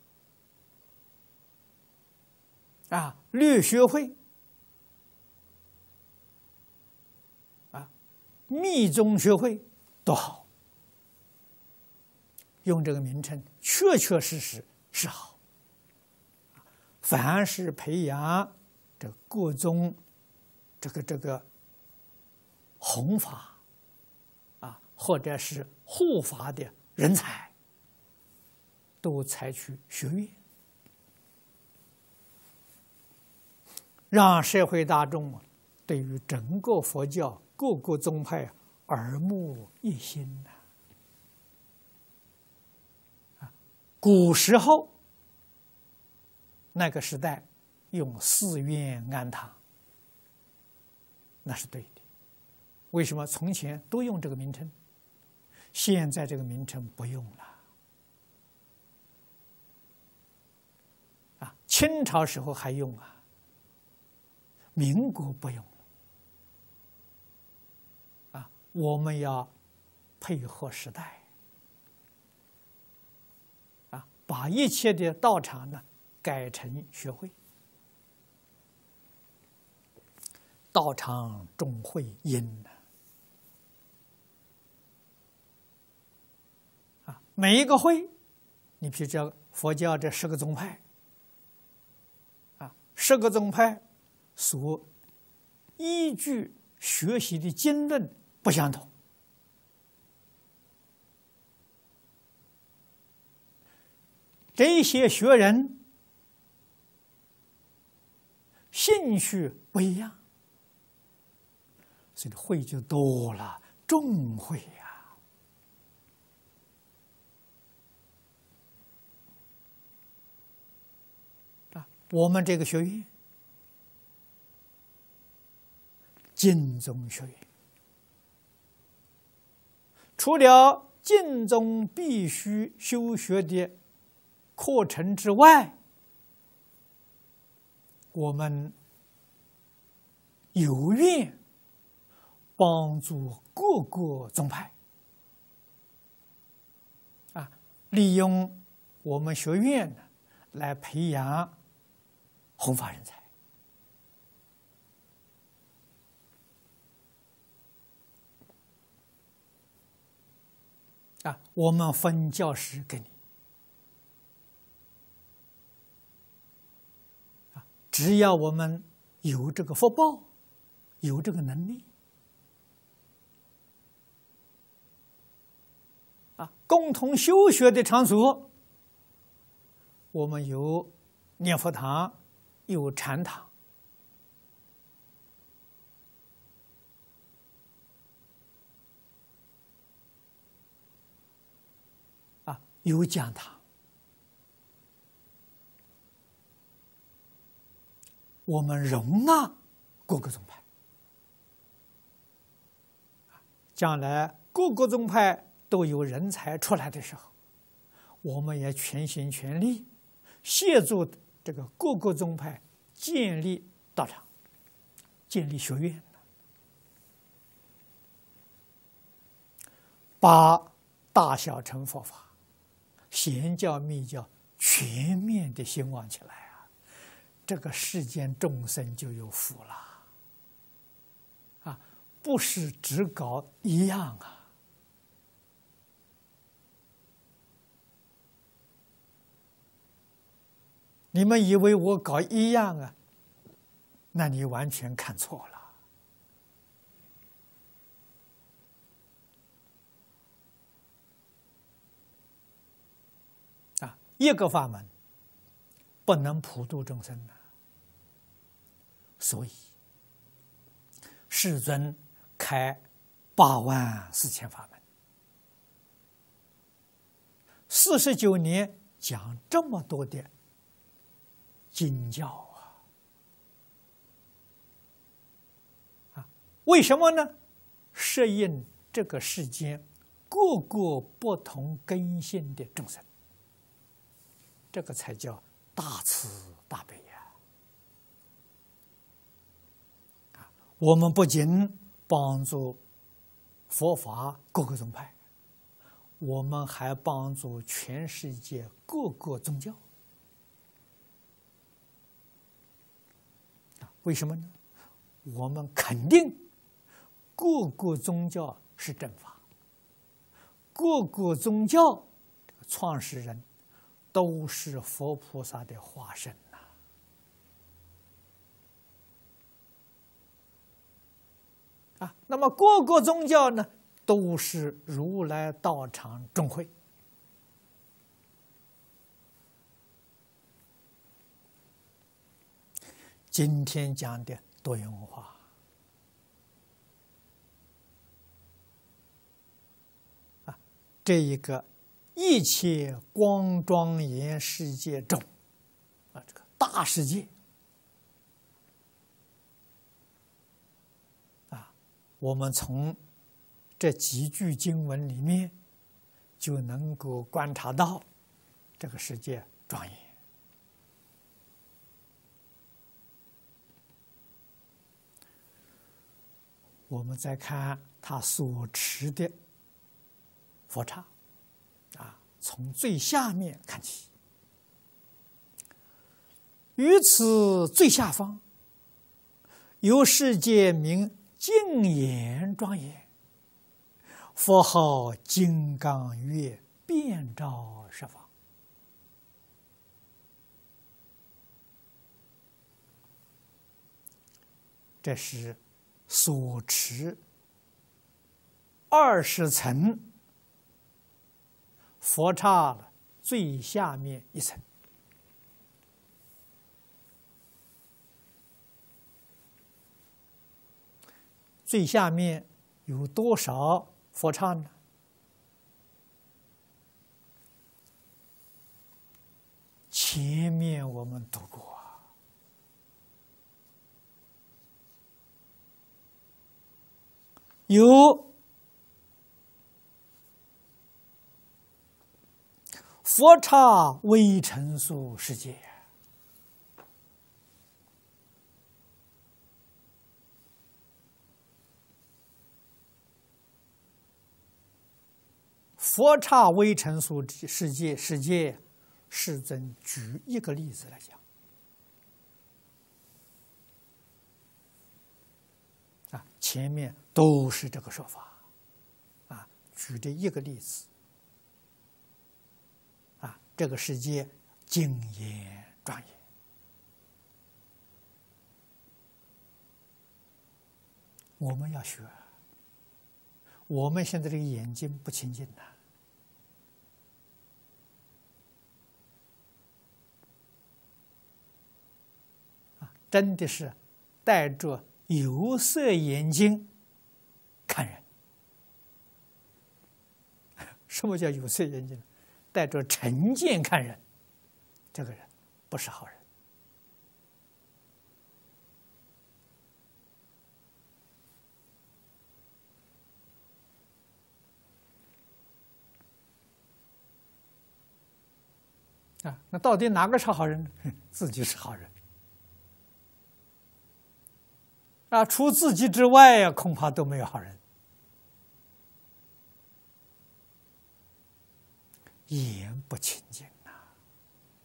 律学会，密宗学会都好，用这个名称确确实实是好。凡是培养这各宗这个弘法或者是护法的人才，都采取学院，让社会大众对于整个佛教各个宗派耳目一新古时候那个时代用寺院庵堂，那是对的。为什么从前都用这个名称，现在这个名称不用了？清朝时候还用民国不用了。我们要配合时代，把一切的道场呢改成学会。道场终会因每一个会，你比如说佛教这10个宗派，10个宗派所依据学习的经论不相同，这些学人兴趣不一样，所以会就多了，众会我们这个学院净宗学院，除了净宗必须修学的课程之外，我们有愿帮助各个宗派利用我们学院来培养弘法人才。我们分教室给你，只要我们有这个福报，有这个能力，共同修学的场所，我们有念佛堂，有禅堂，有讲堂，我们容纳各个宗派。将来各个宗派都有人才出来的时候，我们也全心全力协助这个各个宗派建立道场，建立学院，把大小乘佛法、显教密教全面的兴旺起来啊，这个世间众生就有福了啊，不是只搞一样啊。你们以为我搞一样啊？那你完全看错了。啊，一个法门不能普度众生啊，所以世尊开84000法门，49年讲这么多的经教啊，为什么呢？适应这个世间各个不同根性的众生，这个才叫大慈大悲呀！啊，我们不仅帮助佛法各个宗派，我们还帮助全世界各个宗教。为什么呢？我们肯定各个宗教是正法，各个宗教创始人都是佛菩萨的化身呐。啊，那么各个宗教呢，都是如来道场众会。今天讲的多元文化啊，这一个一切光庄严世界中啊，这个大世界啊，我们从这几句经文里面就能够观察到这个世界庄严。我们再看他所持的佛刹啊，从最下面看起，于此最下方有世界名净严庄严，佛号金刚月，遍照十方。这是所持20层佛刹的最下面一层，最下面有多少佛刹呢？前面我们读过。有佛刹微尘数世界，佛刹微尘数世界，世尊举一个例子来讲啊，前面都是这个说法啊，举的一个例子啊，这个世界净严庄严，我们要学。我们现在这个眼睛不清净呐，真的是带着有色眼睛看人。什么叫有色眼睛？带着成见看人，这个人不是好人。啊，那到底哪个是好人呢？自己是好人。啊，除自己之外呀，恐怕都没有好人。眼不清净呐，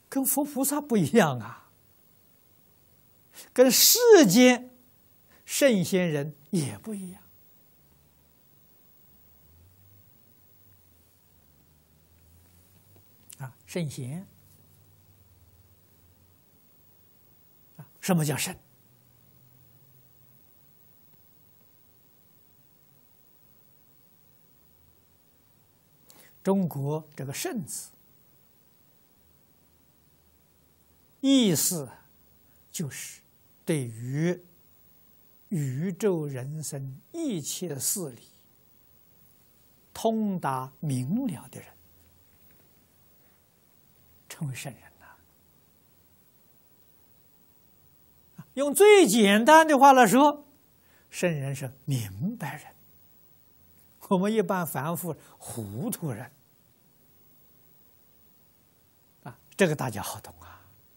跟佛菩萨不一样啊，跟世间圣贤人也不一样啊。圣贤啊，什么叫圣？中国这个圣字意思就是对于宇宙人生一切事理通达明了的人，称为圣人呐。用最简单的话来说，圣人是明白人，我们一般凡夫糊涂人啊，这个大家好懂啊。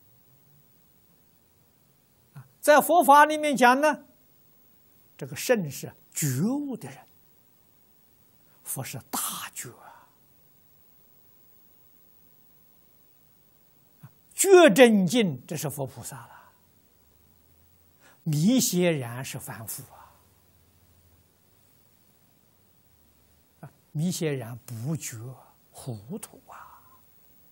在佛法里面讲呢，这个圣是觉悟的人，佛是大觉觉真境，这是佛菩萨了。迷邪然是凡夫啊，迷邪然不觉糊涂啊，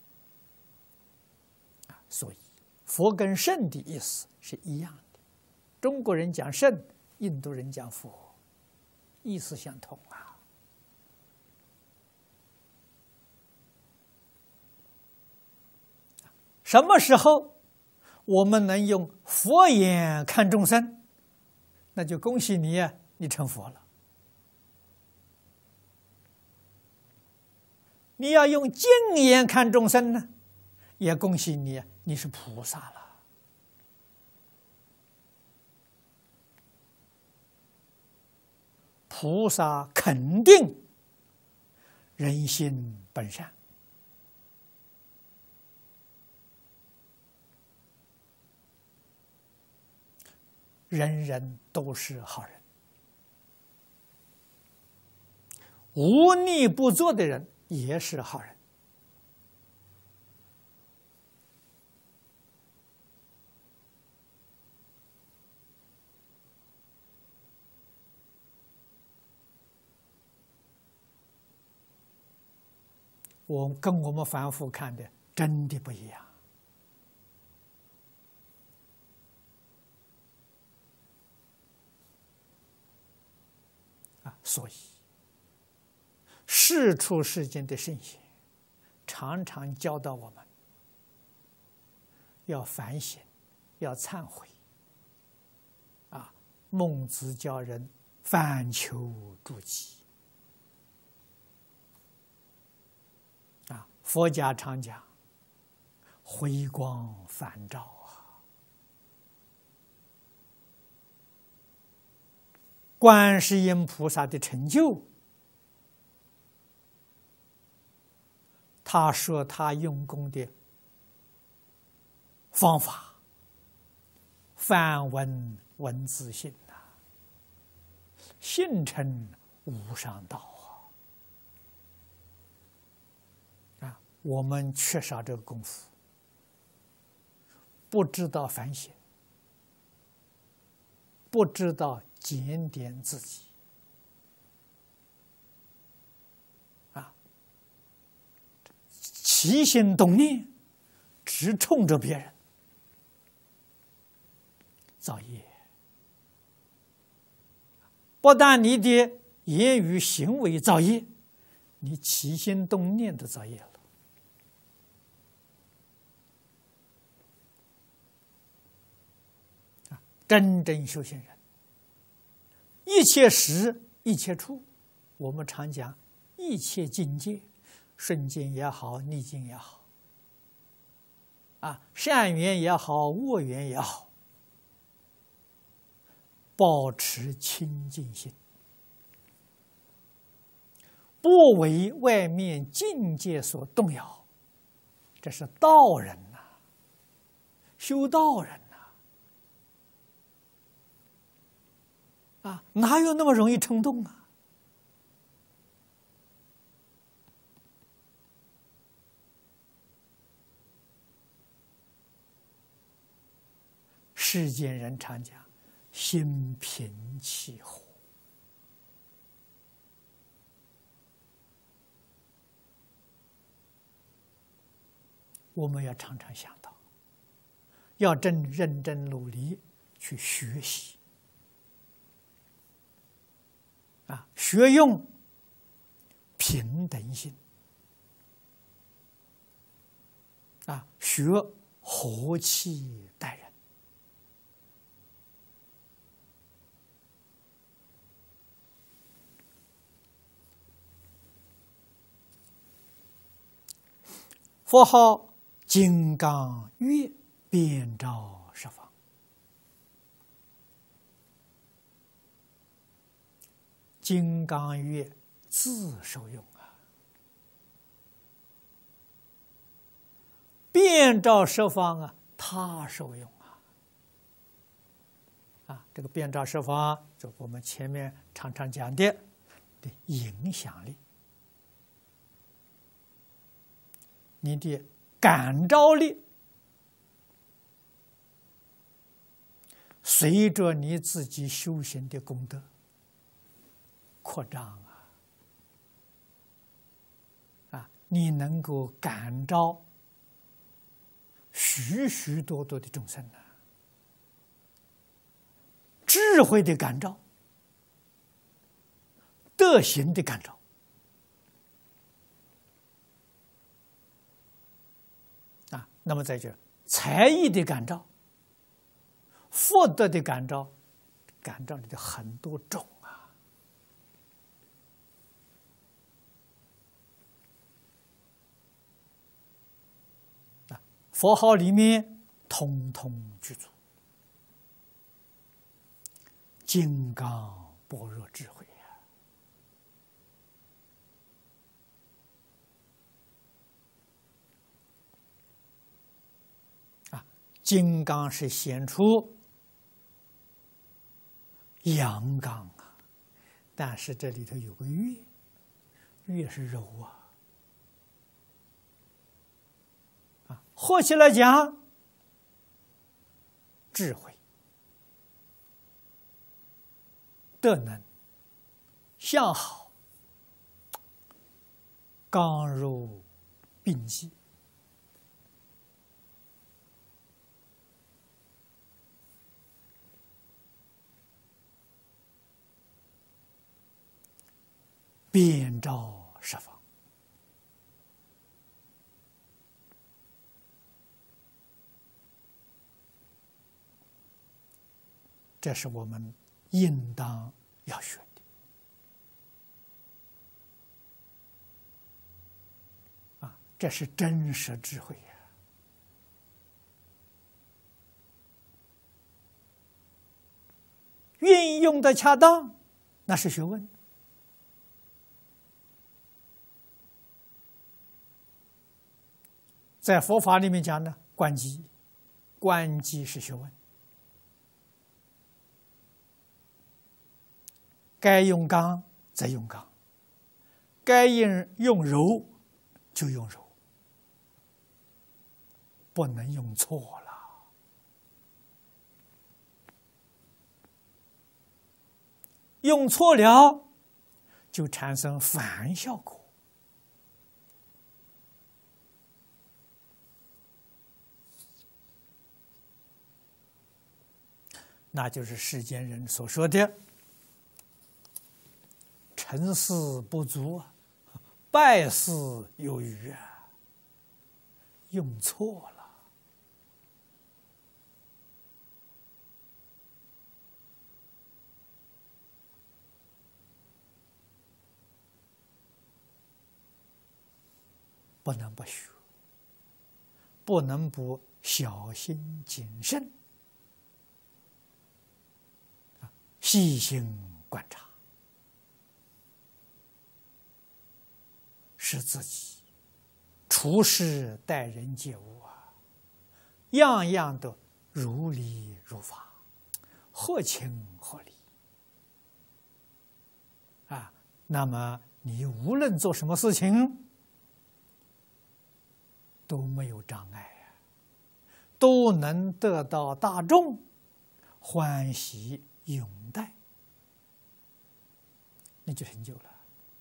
所以佛跟圣的意思是一样的。中国人讲圣，印度人讲佛，意思相同啊。什么时候我们能用佛眼看众生，那就恭喜你啊，你成佛了。你要用净眼看众生呢，也恭喜你啊，你是菩萨了。菩萨肯定人心本善，人人都是好人，无逆不作的人也是好人。跟我们凡夫看的真的不一样啊！所以世出世间的圣贤常常教导我们要反省，要忏悔啊。孟子教人反求诸己。佛家常讲回光返照啊，观世音菩萨的成就，他说他用功的方法，梵文文字性呐，性成无上道。我们缺少这个功夫，不知道反省，不知道检点自己，起心动念只冲着别人，造业。不但你的言语行为造业，你起心动念都造业了。真正修行人，一切时一切处，我们常讲一切境界，顺境也好，逆境也好，善缘也好，恶缘也好，保持清净心，不为外面境界所动摇，这是道人呐，修道人。哪有那么容易冲动啊？ 世间人常讲，心平气和。我们要常常想到，要认真努力去学习，学用平等心，学和气待人。佛号金刚月，遍照十方。金刚月自受用遍照十方他受用这个遍照十方，就我们前面常常讲的影响力，你的感召力，随着你自己修行的功德扩张你能够感召许许多多的众生智慧的感召，德行的感召。那么在这才艺的感召、福德的感召，感召你的很多种佛号里面通通具足，金刚般若智慧金刚是显出阳刚但是这里头有个月，月是柔合起来讲，智慧、德能、相好，刚柔并济。遍照十方，这是我们应当要学的这是真实智慧运用的恰当，那是学问。在佛法里面讲呢，观机，观机是学问，该用刚则用刚，该用柔就用柔，不能用错了。用错了，就产生反效果。那就是世间人所说的成事不足败事有余用错了。不能不学，不能不小心谨慎，细心观察，使自己处事待人接物样样都如理如法，合情合理那么你无论做什么事情都没有障碍都能得到大众欢喜拥戴，你就成就了。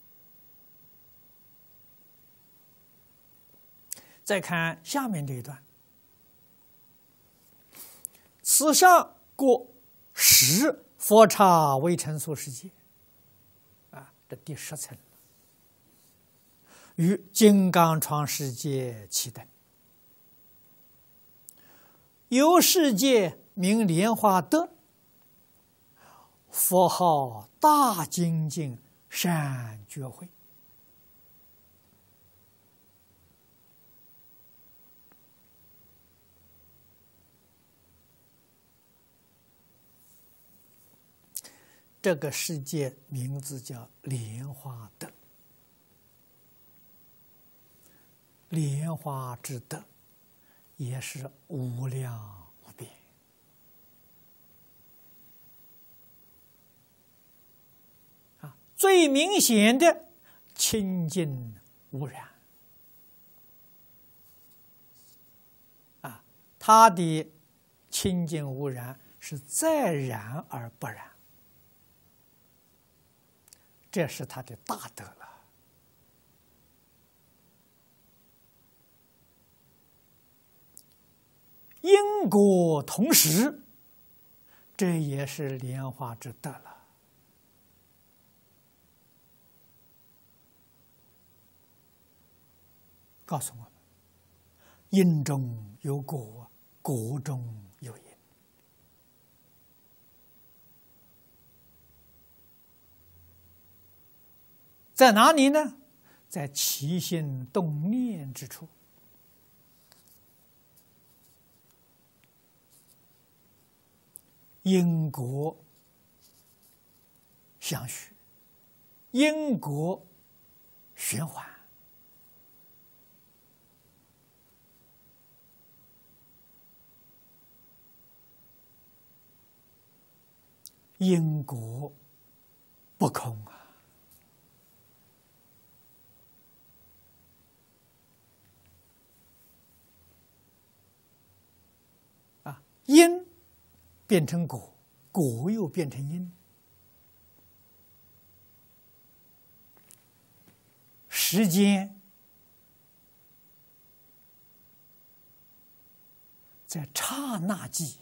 再看下面这一段，此上过10佛刹微尘俗世界，这第10层，与金刚幢世界齐等。有世界名莲花德，佛号大精进善觉会。这个世界名字叫莲花德，莲花之德也是无量无边最明显的清净无染它的清净无染是再染而不染，这是他的大德了。因果同时，这也是莲花之德了。告诉我们，因中有果，果中有因。在哪里呢？在起心动念之处。因果相续，因果循环，因果不空因变成果，果又变成因，时间在刹那即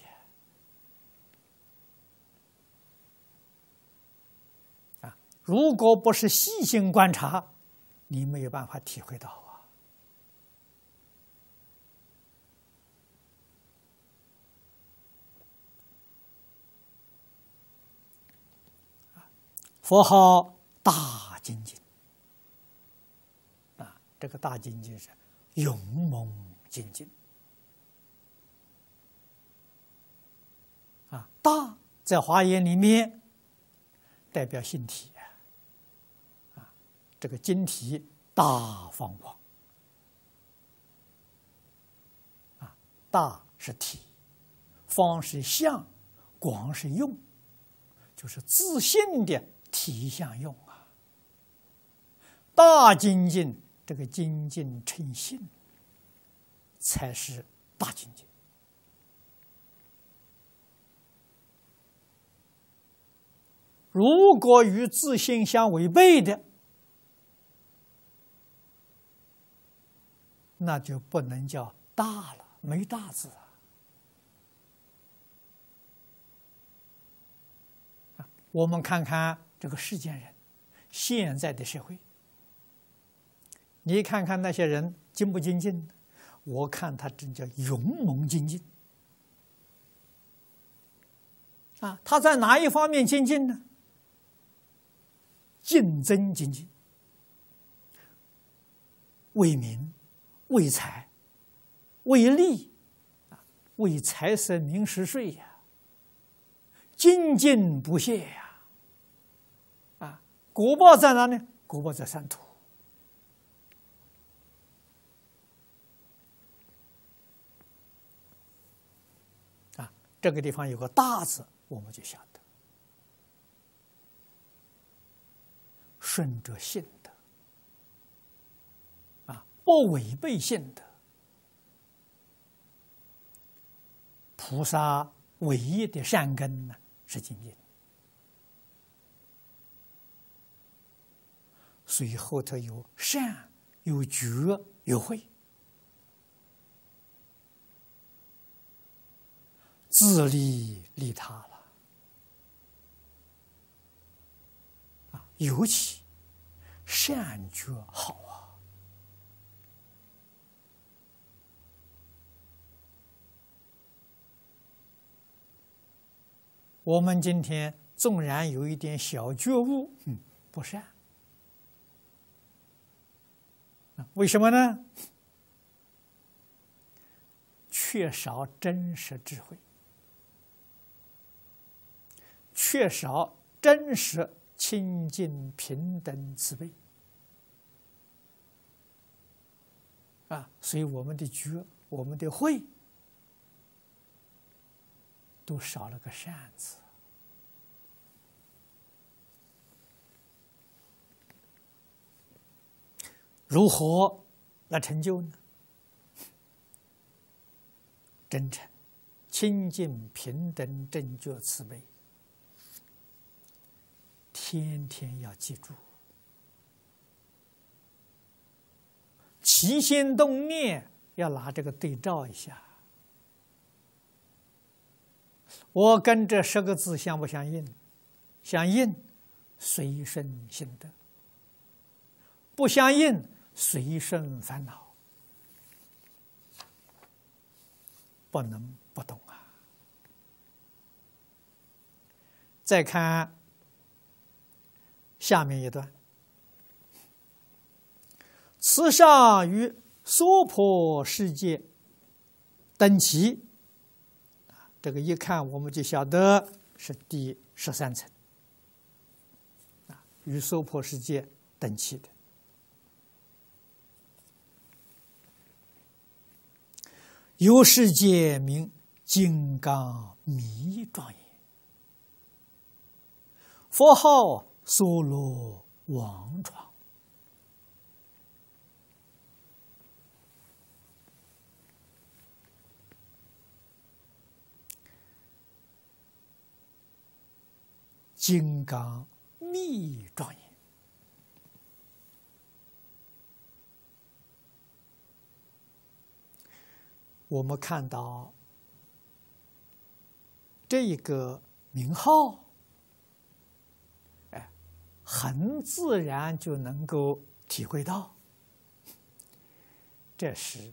如果不是细心观察，你没有办法体会到佛号大精进这个大精进是勇猛精进大在华严里面代表性体这个经体大方广大是体，方是相，广是用，就是自信的体相用大精进，这个精进成性才是大精进。如果与自信相违背的，那就不能叫大了，没大字我们看看这个世间人，现在的社会，你看看那些人精不精进？我看他真叫勇猛精进他在哪一方面精进呢？竞争精进，为民、为财、为利为财神名食睡精进不懈果报在哪呢？果报在三途这个地方有个大字，我们就晓得顺着性德不违背性德。菩萨唯一的善根呢是精进，所以后头有善、有觉、有慧，自利利他了啊！尤其善觉好啊！我们今天纵然有一点小觉悟，不善，为什么呢？缺少真实智慧，缺少真实清净平等慈悲啊！所以我们的觉，我们的慧，都少了个善字。如何来成就呢？真诚、清净、平等、正觉、慈悲，天天要记住，起心动念要拿这个对照一下。我跟这10个字相不相应？相应，随顺心得；不相应，随顺烦恼。不能不懂啊！再看下面一段：此上于娑婆世界等起，这个一看我们就晓得是第13层与娑婆世界等起的。有世界名金刚密庄严，佛号娑罗王床。金刚密庄严，我们看到这一个名号，很自然就能够体会到，这是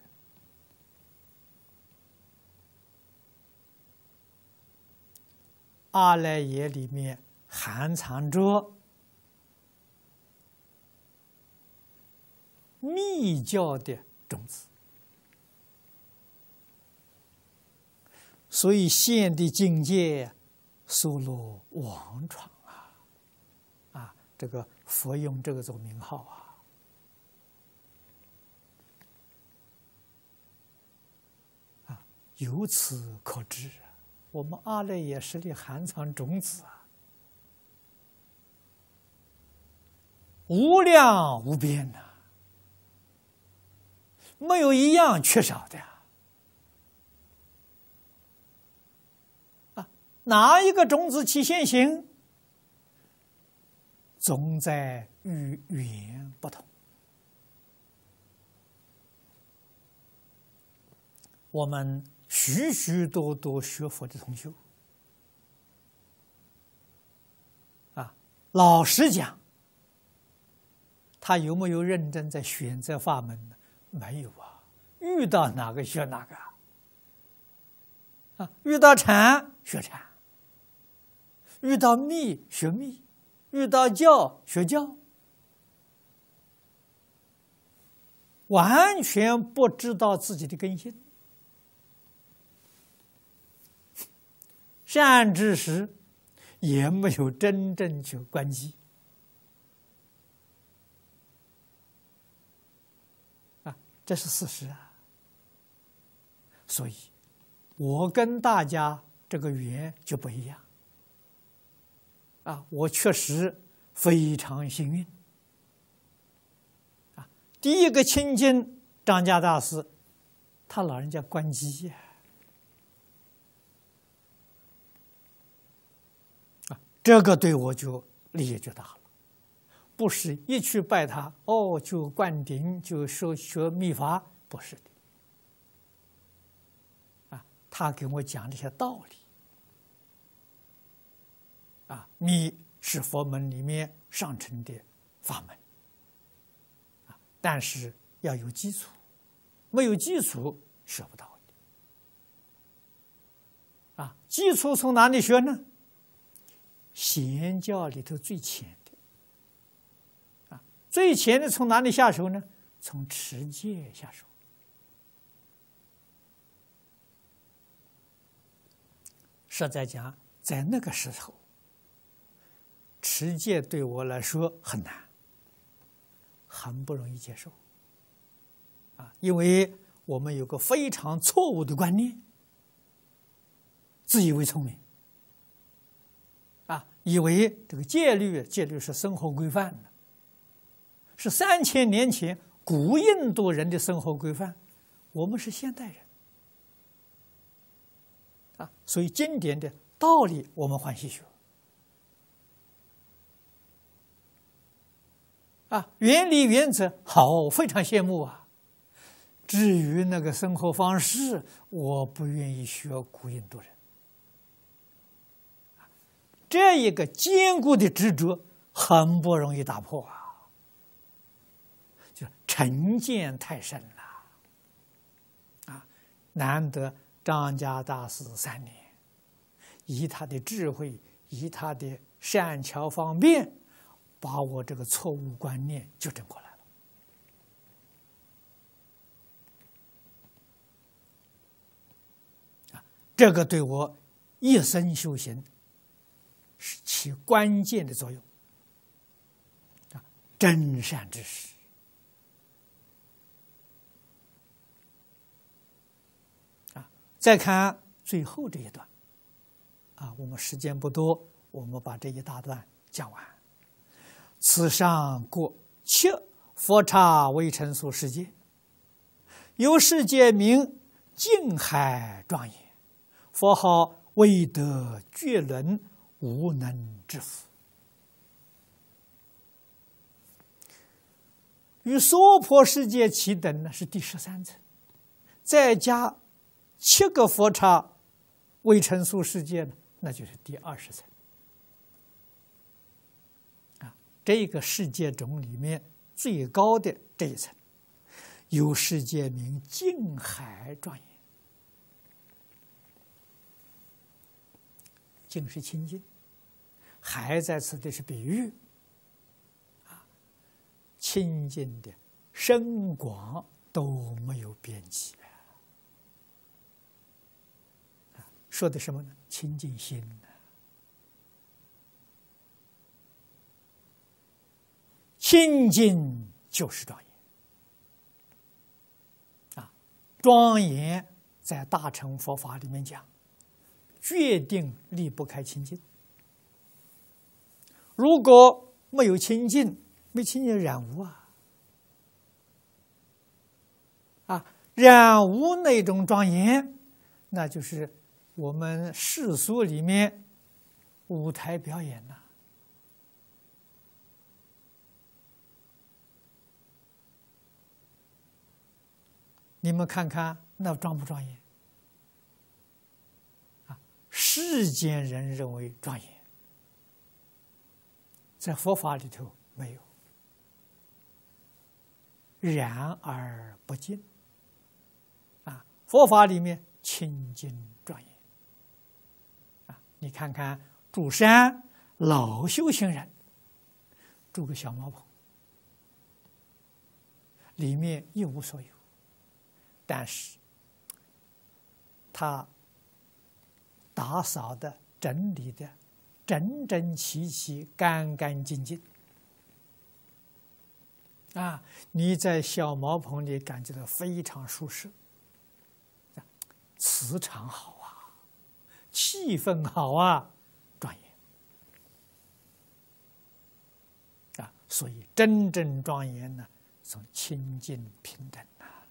阿赖耶里面含藏着密教的种子。所以现的境界，娑罗王床啊，这个佛用这个做名号啊，由此可知，我们阿赖耶识里含藏种子无量无边没有一样缺少的哪一个种子起现行，总在与缘不同。我们许许多多学佛的同学老实讲，他有没有认真在选择法门呢？没有遇到哪个学哪个遇到禅学禅，遇到密学密，遇到教学教，完全不知道自己的根性。善知识也没有真正去观机这是事实所以我跟大家这个缘就不一样我确实非常幸运第一个亲近张家大师，他老人家观机这个对我就利益就大了。不是一去拜他，哦，就灌顶，就学密法，不是的。他给我讲这些道理。密是佛门里面上乘的法门，但是要有基础，没有基础学不到的。基础从哪里学呢？显教里头最浅的，最浅的从哪里下手呢？从持戒下手。实在讲，在那个时候，持戒对我来说很难，很不容易接受。因为我们有个非常错误的观念，自以为聪明，以为这个戒律是生活规范的，是3000年前古印度人的生活规范，我们是现代人。所以经典的道理我们欢喜学，原理原则好，非常羡慕啊。至于那个生活方式，我不愿意学古印度人。这一个坚固的执着很不容易打破啊，就成见太深了。难得张家大师3年，以他的智慧，以他的善巧方便，把我这个错误观念纠正过来了。这个对我一生修行是起关键的作用。真善知识。再看最后这一段，我们时间不多，我们把这一大段讲完。此上过7佛刹微尘俗世界，有世界名净海庄严，佛号威德觉轮无能之福。与娑婆世界齐等呢，是第13层，再加7个佛刹微尘俗世界呢，那就是第20层。这个世界中里面最高的这一层，有世界名净海庄严。净是清净，海在此的是比喻，清净的深广都没有边际。说的什么呢？清净心。清净就是庄严。庄严在大乘佛法里面讲，决定离不开清净。如果没有清净，没清净染污染污那种庄严，那就是我们世俗里面舞台表演呐。你们看看那庄不庄严？世间人认为庄严，在佛法里头没有，然而不净。佛法里面清净庄严。你看看住山老修行人住个小茅棚，里面一无所有，但是他打扫的、整理的整整齐齐、干干净净。你在小茅棚里感觉到非常舒适，磁场好气氛好庄严。所以真正庄严呢，从清净平等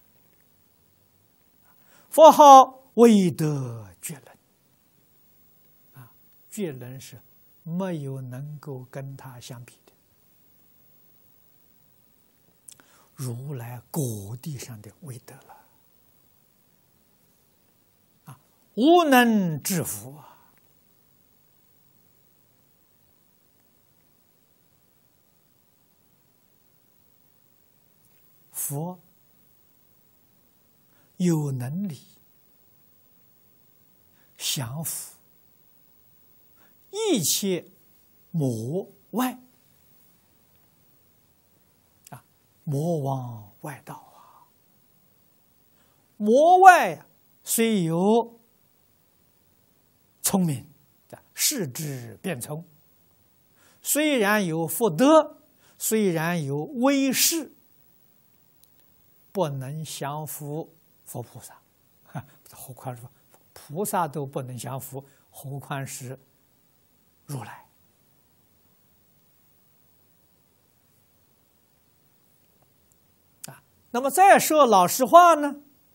佛号威德觉轮。觉轮是没有能够跟他相比的。如来果地上的威德了，无能制伏啊！佛有能力降伏一切魔外魔王外道啊！魔外虽有聪明，视之变聪；虽然有福德，虽然有威势，不能降服佛菩萨。何况说菩萨都不能降服，何况是如来？那么再说老实话呢，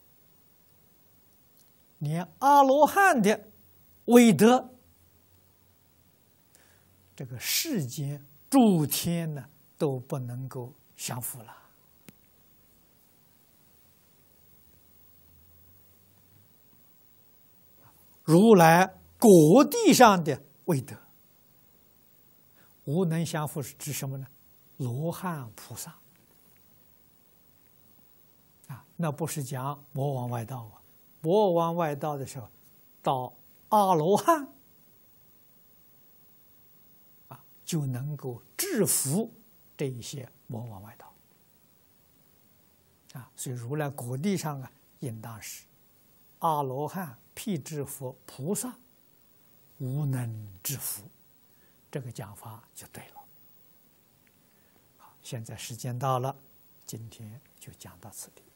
连阿罗汉的威德，这个世间诸天呢都不能够降服了。如来果地上的威德，无能降服是指什么呢？罗汉菩萨。那不是讲魔王外道啊，魔王外道的时候，到阿罗汉就能够制服这一些魔王外道所以如来果地上应当是阿罗汉辟支佛菩萨无能制服，这个讲法就对了。好，现在时间到了，今天就讲到此地。